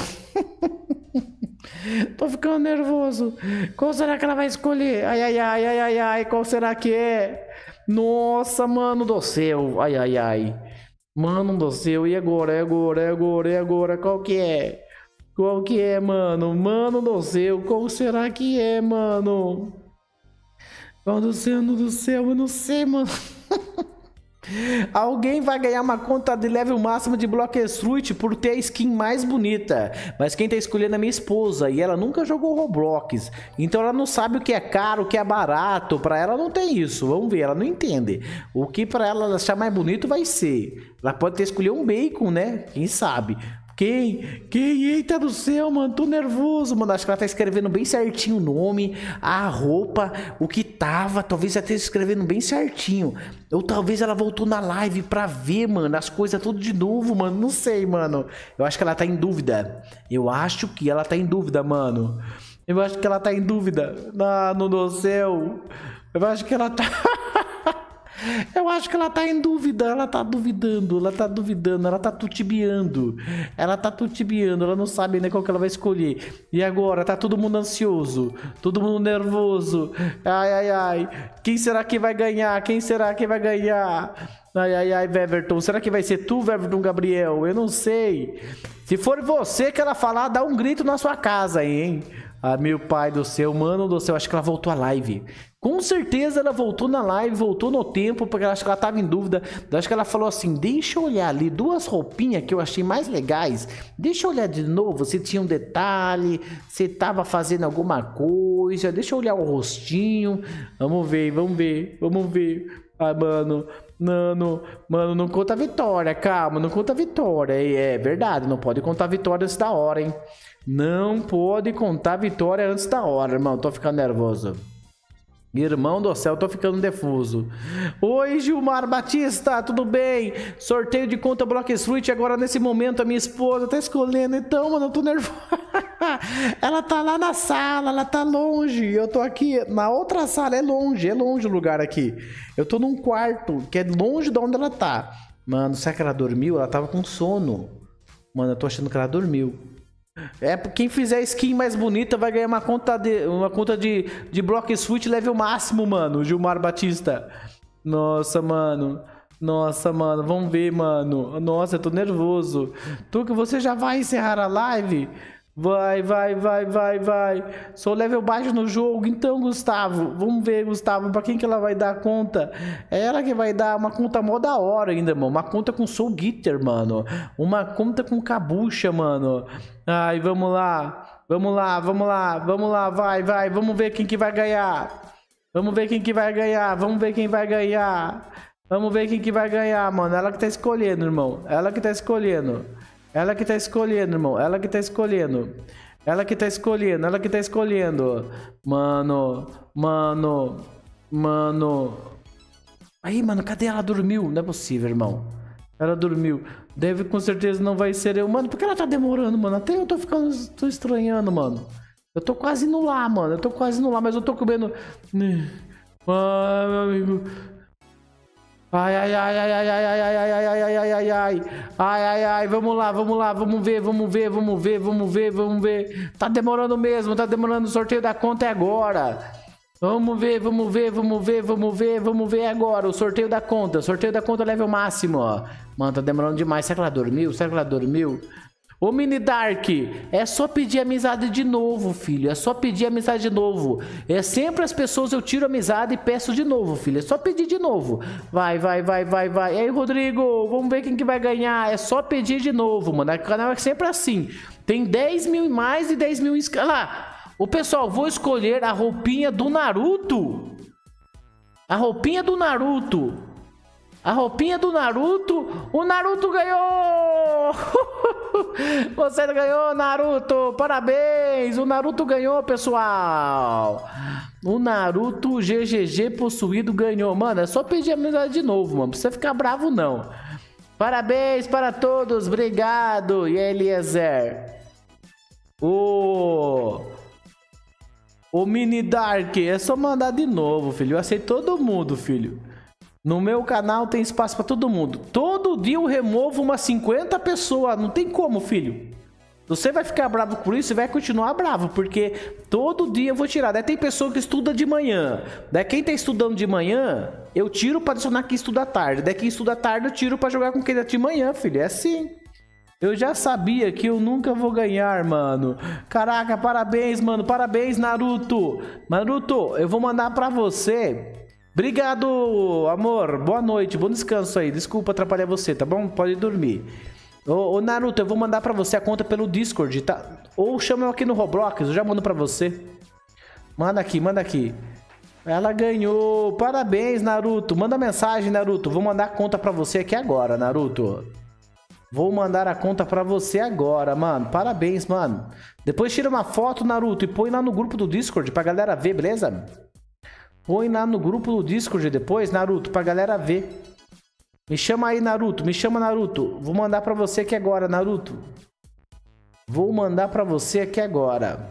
Tô ficando nervoso. Qual será que ela vai escolher? Ai, ai, ai, ai, ai, ai, qual será que é? Nossa, mano do céu. Ai, ai, ai. Mano do céu, e agora? Qual que é? Qual que é, mano? Mano do céu, qual será que é, mano? Mano do céu, eu não sei, mano. Alguém vai ganhar uma conta de level máximo de Bloxfruit por ter a skin mais bonita. Mas quem tá escolhendo é minha esposa. E ela nunca jogou Roblox. Então ela não sabe o que é caro, o que é barato. Pra ela não tem isso. Vamos ver, ela não entende. O que pra ela achar mais bonito vai ser. Ela pode ter escolhido um bacon, né? Quem sabe? Quem? Eita do céu, mano, tô nervoso, mano. Acho que ela tá escrevendo bem certinho o nome, a roupa, o que tava. Talvez ela esteja escrevendo bem certinho. Ou talvez ela voltou na live pra ver, mano, as coisas tudo de novo, mano. Não sei, mano. Eu acho que ela tá em dúvida. Eu acho que ela tá em dúvida, mano. Eu acho que ela tá em dúvida. Mano do céu. Eu acho que ela tá... Eu acho que ela tá em dúvida, ela tá duvidando, ela tá tutibiando, ela não sabe nem qual que ela vai escolher. E agora, tá todo mundo ansioso, todo mundo nervoso. Ai, ai, ai, quem será que vai ganhar? Ai, ai, ai, Weverton, será que vai ser tu, Weverton Gabriel? Eu não sei. Se for você que ela falar, dá um grito na sua casa aí, hein? Ah, meu pai do céu, mano do céu, acho que ela voltou à live. Com certeza ela voltou na live, voltou no tempo, porque eu acho que ela tava em dúvida. Eu acho que ela falou assim, deixa eu olhar ali duas roupinhas que eu achei mais legais. Deixa eu olhar de novo se tinha um detalhe, se tava fazendo alguma coisa. Deixa eu olhar o rostinho. Vamos ver. Ah, mano, não conta a vitória, calma, não conta a vitória. É verdade, não pode contar a vitória antes da hora, hein. Não pode contar a vitória antes da hora, irmão. Tô ficando nervoso. Irmão do céu, tô ficando defuso. Oi, Gilmar Batista, tudo bem? Sorteio de conta Bloxfruit agora nesse momento. A minha esposa tá escolhendo. Então, mano, eu tô nervoso. Ela tá lá na sala, ela tá longe. Eu tô aqui na outra sala, é longe o lugar aqui. Eu tô num quarto que é longe de onde ela tá. Mano, será que ela dormiu? Ela tava com sono. Mano, eu tô achando que ela dormiu. Quem fizer a skin mais bonita vai ganhar uma conta de Bloxfruit level máximo, mano. Gilmar Batista. Nossa, mano. Vamos ver, mano. Nossa, eu tô nervoso. Tu que você já vai encerrar a live? Vai. Sou level baixo no jogo. Então, Gustavo, vamos ver, Gustavo, pra quem que ela vai dar a conta? É ela que vai dar uma conta mó da hora ainda, mano. Uma conta com Soul Getter, mano. Uma conta com cabucha, mano. Ai, vamos lá, vai. Vamos ver quem que vai ganhar. Vamos ver quem que vai ganhar. Vamos ver quem vai ganhar. Vamos ver quem que vai ganhar, mano. Ela que tá escolhendo, irmão. Ela que tá escolhendo. Ela que tá escolhendo, irmão. Ela que tá escolhendo. Ela que tá escolhendo. Ela que tá escolhendo. Mano. Aí, mano, cadê ela? Dormiu? Não é possível, irmão. Ela dormiu. Deve, com certeza, não vai ser eu. Mano, por que ela tá demorando, mano? Até eu tô ficando... Tô estranhando, mano. Eu tô quase indo lá, mano. Eu tô quase indo lá, mas eu tô comendo... Ai, meu amigo... Ai, ai, ai, ai, ai, ai, ai, ai, ai, ai, ai, ai, ai, ai, ai, ai, vamos lá, vamos ver. Tá demorando mesmo, tá demorando, o sorteio da conta é agora. Vamos ver agora, o sorteio da conta level máximo, ó. Mano, tá demorando demais, será que ela dormiu? Ô, Mini Dark, é só pedir amizade de novo, filho. É só pedir amizade de novo. É sempre as pessoas eu tiro amizade e peço de novo, filho. É só pedir de novo. Vai. E aí, Rodrigo, vamos ver quem que vai ganhar. É só pedir de novo, mano. O canal é sempre assim. Tem 10 mil e mais de 10 mil inscritos. Olha lá. Ô, pessoal, vou escolher a roupinha do Naruto. A roupinha do Naruto. O Naruto ganhou! Você ganhou, Naruto! Parabéns! O Naruto ganhou, pessoal! O Naruto GGG possuído ganhou. Mano, é só pedir amizade de novo, mano. Não precisa ficar bravo, não. Parabéns para todos. Obrigado, Eliezer. O Mini Dark. É só mandar de novo, filho. Eu aceito todo mundo, filho. No meu canal tem espaço pra todo mundo. Todo dia eu removo umas 50 pessoas. Não tem como, filho. Você vai ficar bravo por isso e vai continuar bravo. Porque todo dia eu vou tirar. Daí tem pessoa que estuda de manhã. Daí quem tá estudando de manhã, eu tiro pra adicionar quem estuda à tarde. Daí quem estuda à tarde eu tiro pra jogar com quem tá de manhã, filho. É assim. Eu já sabia que eu nunca vou ganhar, mano. Caraca, parabéns, mano. Parabéns, Naruto. Naruto, eu vou mandar pra você... Obrigado, amor. Boa noite, bom descanso aí. Desculpa atrapalhar você, tá bom? Pode dormir. Ô, Naruto, eu vou mandar pra você a conta pelo Discord, tá? Ou chama eu aqui no Roblox, eu já mando pra você. Manda aqui. Ela ganhou. Parabéns, Naruto. Manda mensagem, Naruto. Vou mandar a conta pra você aqui agora, Naruto. Vou mandar a conta pra você agora, mano. Parabéns, mano. Depois tira uma foto, Naruto, e põe lá no grupo do Discord pra galera ver, beleza? Põe lá no grupo do Discord depois, Naruto, pra galera ver. Me chama aí, Naruto. Me chama, Naruto. Vou mandar pra você aqui agora, Naruto. Vou mandar pra você aqui agora.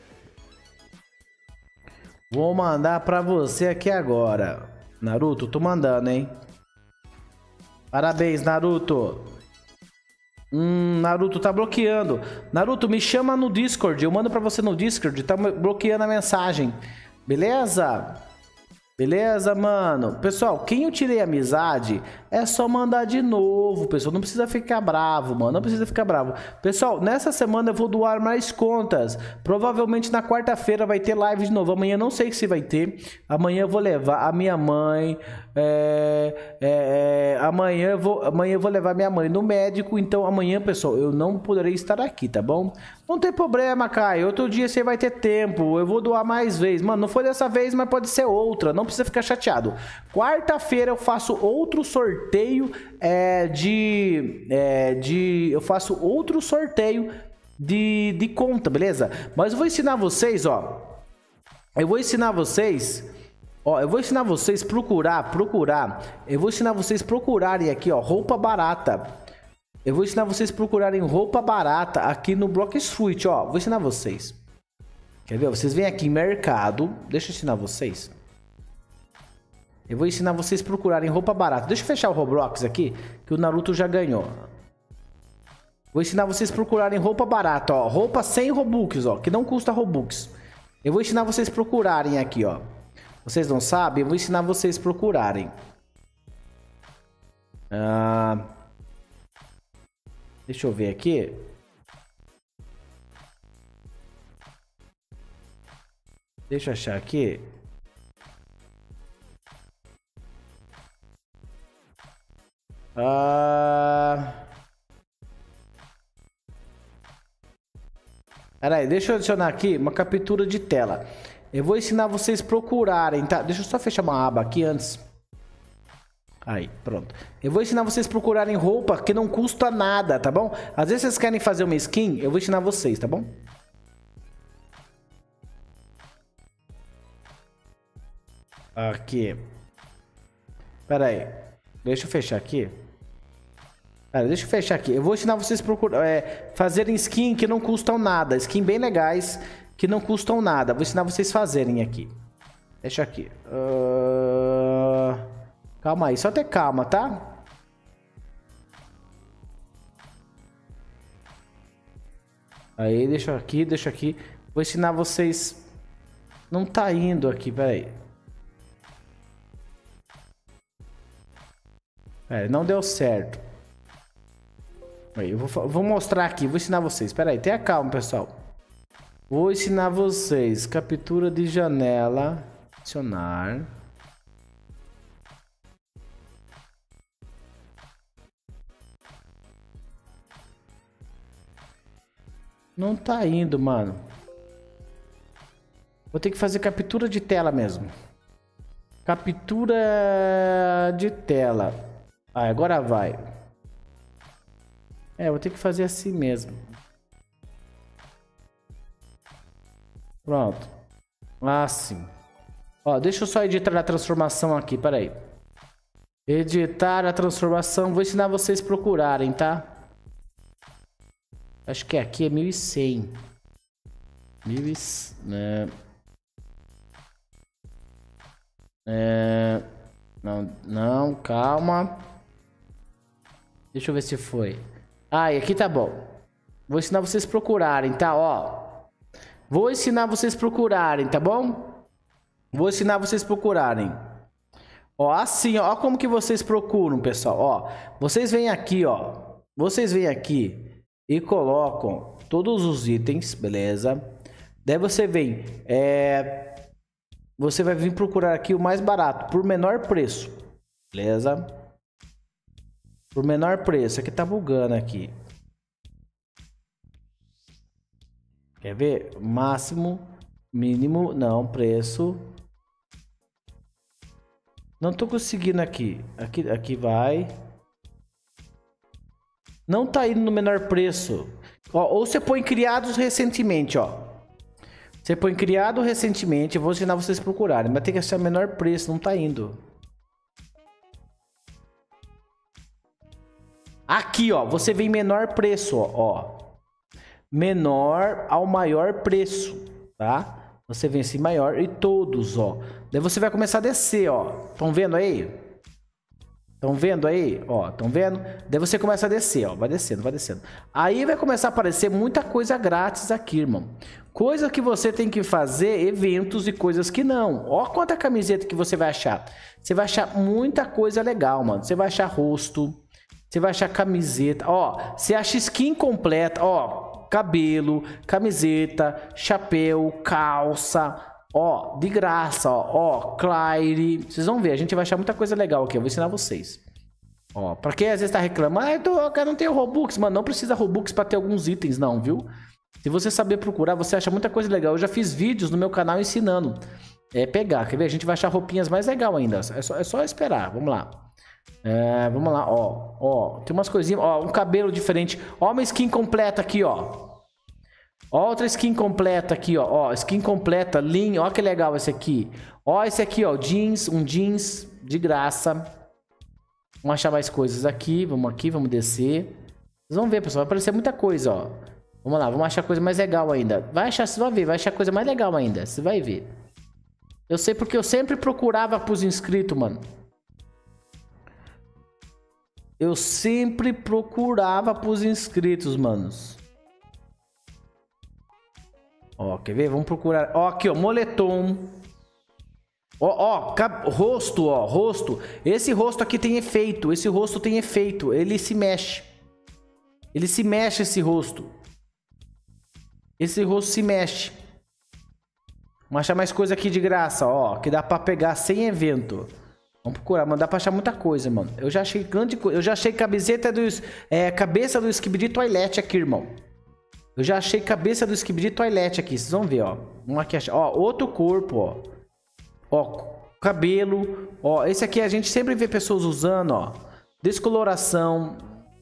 Naruto, tô mandando, hein? Parabéns, Naruto. Naruto tá bloqueando. Naruto, me chama no Discord. Eu mando pra você no Discord. Tá bloqueando a mensagem. Beleza? Beleza, mano? Pessoal, quem eu tirei amizade, é só mandar de novo, pessoal. Não precisa ficar bravo, mano. Não precisa ficar bravo. Pessoal, nessa semana eu vou doar mais contas. Provavelmente na quarta-feira vai ter live de novo. Amanhã não sei se vai ter. Amanhã eu vou levar a minha mãe. Amanhã eu vou levar minha mãe no médico. Então amanhã, pessoal, eu não poderei estar aqui, tá bom? Não tem problema, Caio. Outro dia você vai ter tempo. Eu vou doar mais vezes. Mano, não foi dessa vez, mas pode ser outra. Não precisa ficar chateado. Quarta-feira eu faço outro sorteio eu faço outro sorteio de conta, beleza? Mas eu vou ensinar vocês, ó. Eu vou ensinar vocês procurarem aqui, ó, roupa barata. Eu vou ensinar vocês procurarem roupa barata aqui no Bloxfruit, ó. Vou ensinar vocês. Quer ver? Vocês vêm aqui em mercado. Deixa eu ensinar vocês. Eu vou ensinar vocês procurarem roupa barata. Deixa eu fechar o Roblox aqui, que o Naruto já ganhou. Vou ensinar vocês procurarem roupa barata, ó. Roupa sem Robux, ó, que não custa Robux. Eu vou ensinar vocês procurarem aqui, ó. Vocês não sabem? Eu vou ensinar vocês procurarem. Deixa eu ver aqui. Deixa eu achar aqui. Peraí, deixa eu adicionar aqui uma captura de tela. Eu vou ensinar vocês procurarem, tá? Deixa eu só fechar uma aba aqui antes. Aí, pronto. Eu vou ensinar vocês procurarem roupa que não custa nada, tá bom? Às vezes vocês querem fazer uma skin, eu vou ensinar vocês, tá bom? Aqui. Pera aí. Deixa eu fechar aqui. Pera, deixa eu fechar aqui. Eu vou ensinar vocês fazerem skin que não custam nada. Skin bem legais que não custam nada. Vou ensinar vocês fazerem aqui. Deixa aqui. Calma aí. Só ter calma, tá? Aí, deixa aqui, deixa aqui. Vou ensinar vocês... Não tá indo aqui, pera aí. Não deu certo. Aí, eu vou mostrar aqui, vou ensinar vocês. Pera aí, tenha calma, pessoal. Vou ensinar vocês. Captura de janela. Adicionar. Não tá indo, mano. Vou ter que fazer captura de tela mesmo. Captura de tela. Ah, agora vai. Vou ter que fazer assim mesmo. Pronto. Assim. Ó, deixa eu só editar a transformação aqui, peraí. Editar a transformação. Vou ensinar vocês a procurarem, tá? Acho que aqui é 1100. Não, calma. Deixa eu ver se foi. Ah, e aqui tá bom. Vou ensinar vocês a procurarem, tá? Ó. Vou ensinar vocês a procurarem, tá bom? Vou ensinar vocês a procurarem. Ó, assim, ó como que vocês procuram, pessoal. Ó, vocês vêm aqui, ó. Vocês vêm aqui e colocam todos os itens, beleza? Daí você vem, você vai vir procurar aqui o mais barato, por menor preço, beleza? Por menor preço, aqui tá bugando aqui. Quer ver? Máximo, mínimo, não, preço. Não tô conseguindo aqui. Aqui vai. Não tá indo no menor preço. Ó, ou você põe criados recentemente, ó. Você põe criado recentemente. Eu vou ensinar vocês a procurarem. Mas tem que achar menor preço. Não tá indo. Aqui, ó. Você vem menor preço, ó. Menor ao maior preço, tá? Você vem assim maior e todos, ó. Daí você vai começar a descer, ó. Estão vendo aí? Estão vendo aí? Ó, estão vendo? Daí você começa a descer, ó. Vai descendo, vai descendo. Aí vai começar a aparecer muita coisa grátis aqui, irmão. Coisa que você tem que fazer, eventos e coisas que não. Ó quanta camiseta que você vai achar. Você vai achar muita coisa legal, mano. Você vai achar rosto. Você vai achar camiseta. Ó, você acha skin completa. Ó, cabelo, camiseta, chapéu, calça. Ó, de graça, ó, Claire. Vocês vão ver, a gente vai achar muita coisa legal aqui. Eu vou ensinar vocês. Ó, pra quem às vezes tá reclamando, eu não tenho Robux. Mano, não precisa Robux pra ter alguns itens, não, viu? Se você saber procurar, você acha muita coisa legal. Eu já fiz vídeos no meu canal ensinando. Pegar, quer ver? A gente vai achar roupinhas mais legal ainda. É só esperar, vamos lá. Vamos lá, ó. Tem umas coisinhas, ó, um cabelo diferente. Ó, uma skin completa aqui, ó. Ó, outra skin completa aqui, ó. Ó, skin completa, linha. Ó, que legal esse aqui. Ó, esse aqui, ó, jeans. Um jeans de graça. Vamos achar mais coisas aqui. Vamos descer. Vocês vão ver, pessoal. Vai aparecer muita coisa, ó. Vamos lá, vamos achar coisa mais legal ainda. Vai achar, você vai ver. Vai achar coisa mais legal ainda. Você vai ver. Eu sei porque eu sempre procurava pros inscritos, mano. Eu sempre procurava pros inscritos, manos. Ó, quer ver? Vamos procurar. Ó, aqui, ó, moletom. Ó, rosto, ó, rosto. Esse rosto aqui tem efeito. Esse rosto tem efeito. Ele se mexe. Ele se mexe, esse rosto. Esse rosto se mexe. Vamos achar mais coisa aqui de graça, ó. Que dá pra pegar sem evento. Vamos procurar, mano. Dá pra achar muita coisa, mano. Eu já achei grande coisa. Eu já achei camiseta cabeça do Skibidi Toilet aqui, irmão. Eu já achei cabeça do Skibidi Toilet aqui. Vocês vão ver, ó. Vamos aqui achar. Ó, outro corpo, ó. Ó, cabelo. Ó, esse aqui a gente sempre vê pessoas usando, ó. Descoloração.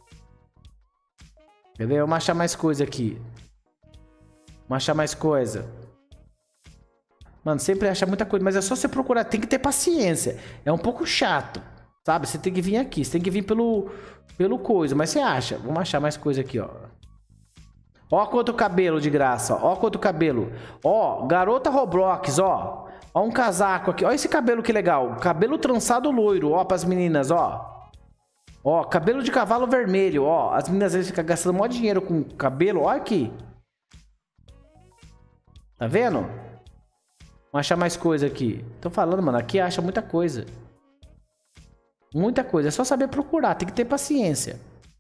Quer ver? Vamos achar mais coisa aqui. Vamos achar mais coisa. Mano, sempre acha muita coisa. Mas é só você procurar. Tem que ter paciência. É um pouco chato. Sabe? Você tem que vir aqui. Você tem que vir pelo coisa. Mas você acha. Vamos achar mais coisa aqui, ó. Ó quanto cabelo de graça, ó. Ó quanto cabelo. Ó, garota Roblox, ó. Ó um casaco aqui. Ó esse cabelo que legal. Cabelo trançado loiro, ó, pras meninas, ó. Ó, cabelo de cavalo vermelho, ó. As meninas às vezes ficam gastando mó dinheiro com cabelo. Ó aqui. Tá vendo? Vamos achar mais coisa aqui. Tô falando, mano. Aqui acha muita coisa. Muita coisa. É só saber procurar. Tem que ter paciência.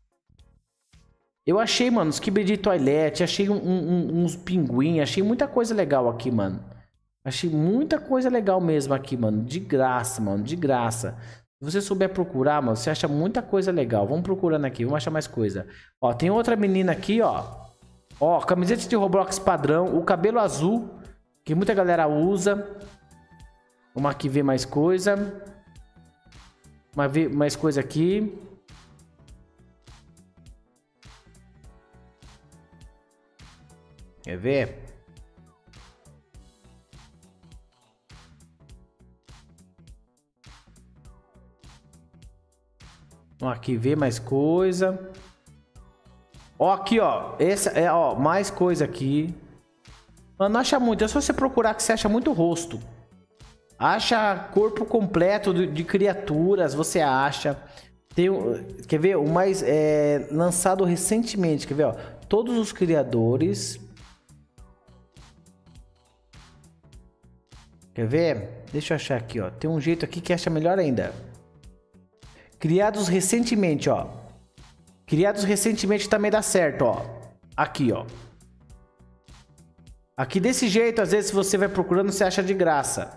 Eu achei, mano, os Skibidi Toilet, achei uns pinguim, achei muita coisa legal aqui, mano. Achei muita coisa legal mesmo aqui, mano. De graça, mano, de graça. Se você souber procurar, mano, você acha muita coisa legal. Vamos procurando aqui, vamos achar mais coisa. Ó, tem outra menina aqui, ó. Ó, camiseta de Roblox padrão, o cabelo azul, que muita galera usa. Vamos aqui ver mais coisa. Vamos ver mais coisa aqui. Quer ver? Vamos aqui ver mais coisa. Ó, aqui, ó. Essa é, ó, mais coisa aqui. Mano, não acha muito. É só você procurar que você acha muito rosto. Acha corpo completo de criaturas, você acha. Tem, quer ver? O mais lançado recentemente, quer ver? Ó, todos os criadores. Quer ver? Deixa eu achar aqui, ó. Tem um jeito aqui que acha melhor ainda. Criados recentemente, ó. Criados recentemente também dá certo, ó. Aqui, ó. Aqui desse jeito, às vezes, se você vai procurando, você acha de graça.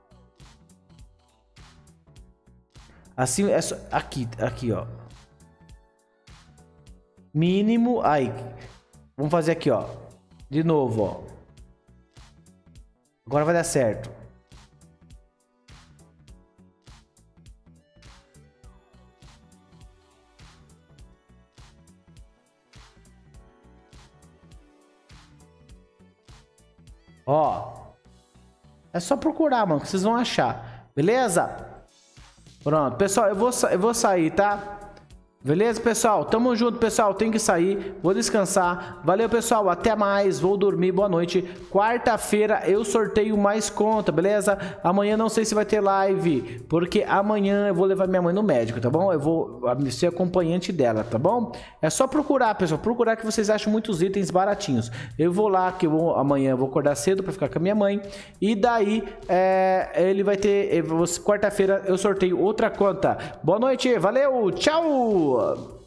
Assim, é só... aqui, ó. Mínimo. Aí. Vamos fazer aqui, ó. De novo, ó. Agora vai dar certo. Ó. É só procurar, mano, que vocês vão achar. Beleza? Pronto, pessoal, eu vou sair, tá? Beleza, pessoal? Tamo junto, pessoal. Tenho que sair, vou descansar. Valeu, pessoal. Até mais. Vou dormir. Boa noite. Quarta-feira eu sorteio mais conta, beleza? Amanhã não sei se vai ter live, porque amanhã eu vou levar minha mãe no médico, tá bom? Eu vou ser acompanhante dela, tá bom? É só procurar, pessoal. Procurar que vocês acham muitos itens baratinhos. Eu vou lá, que amanhã eu vou acordar cedo pra ficar com a minha mãe. E daí, ele vai ter... Quarta-feira eu sorteio outra conta. Boa noite. Valeu. Tchau.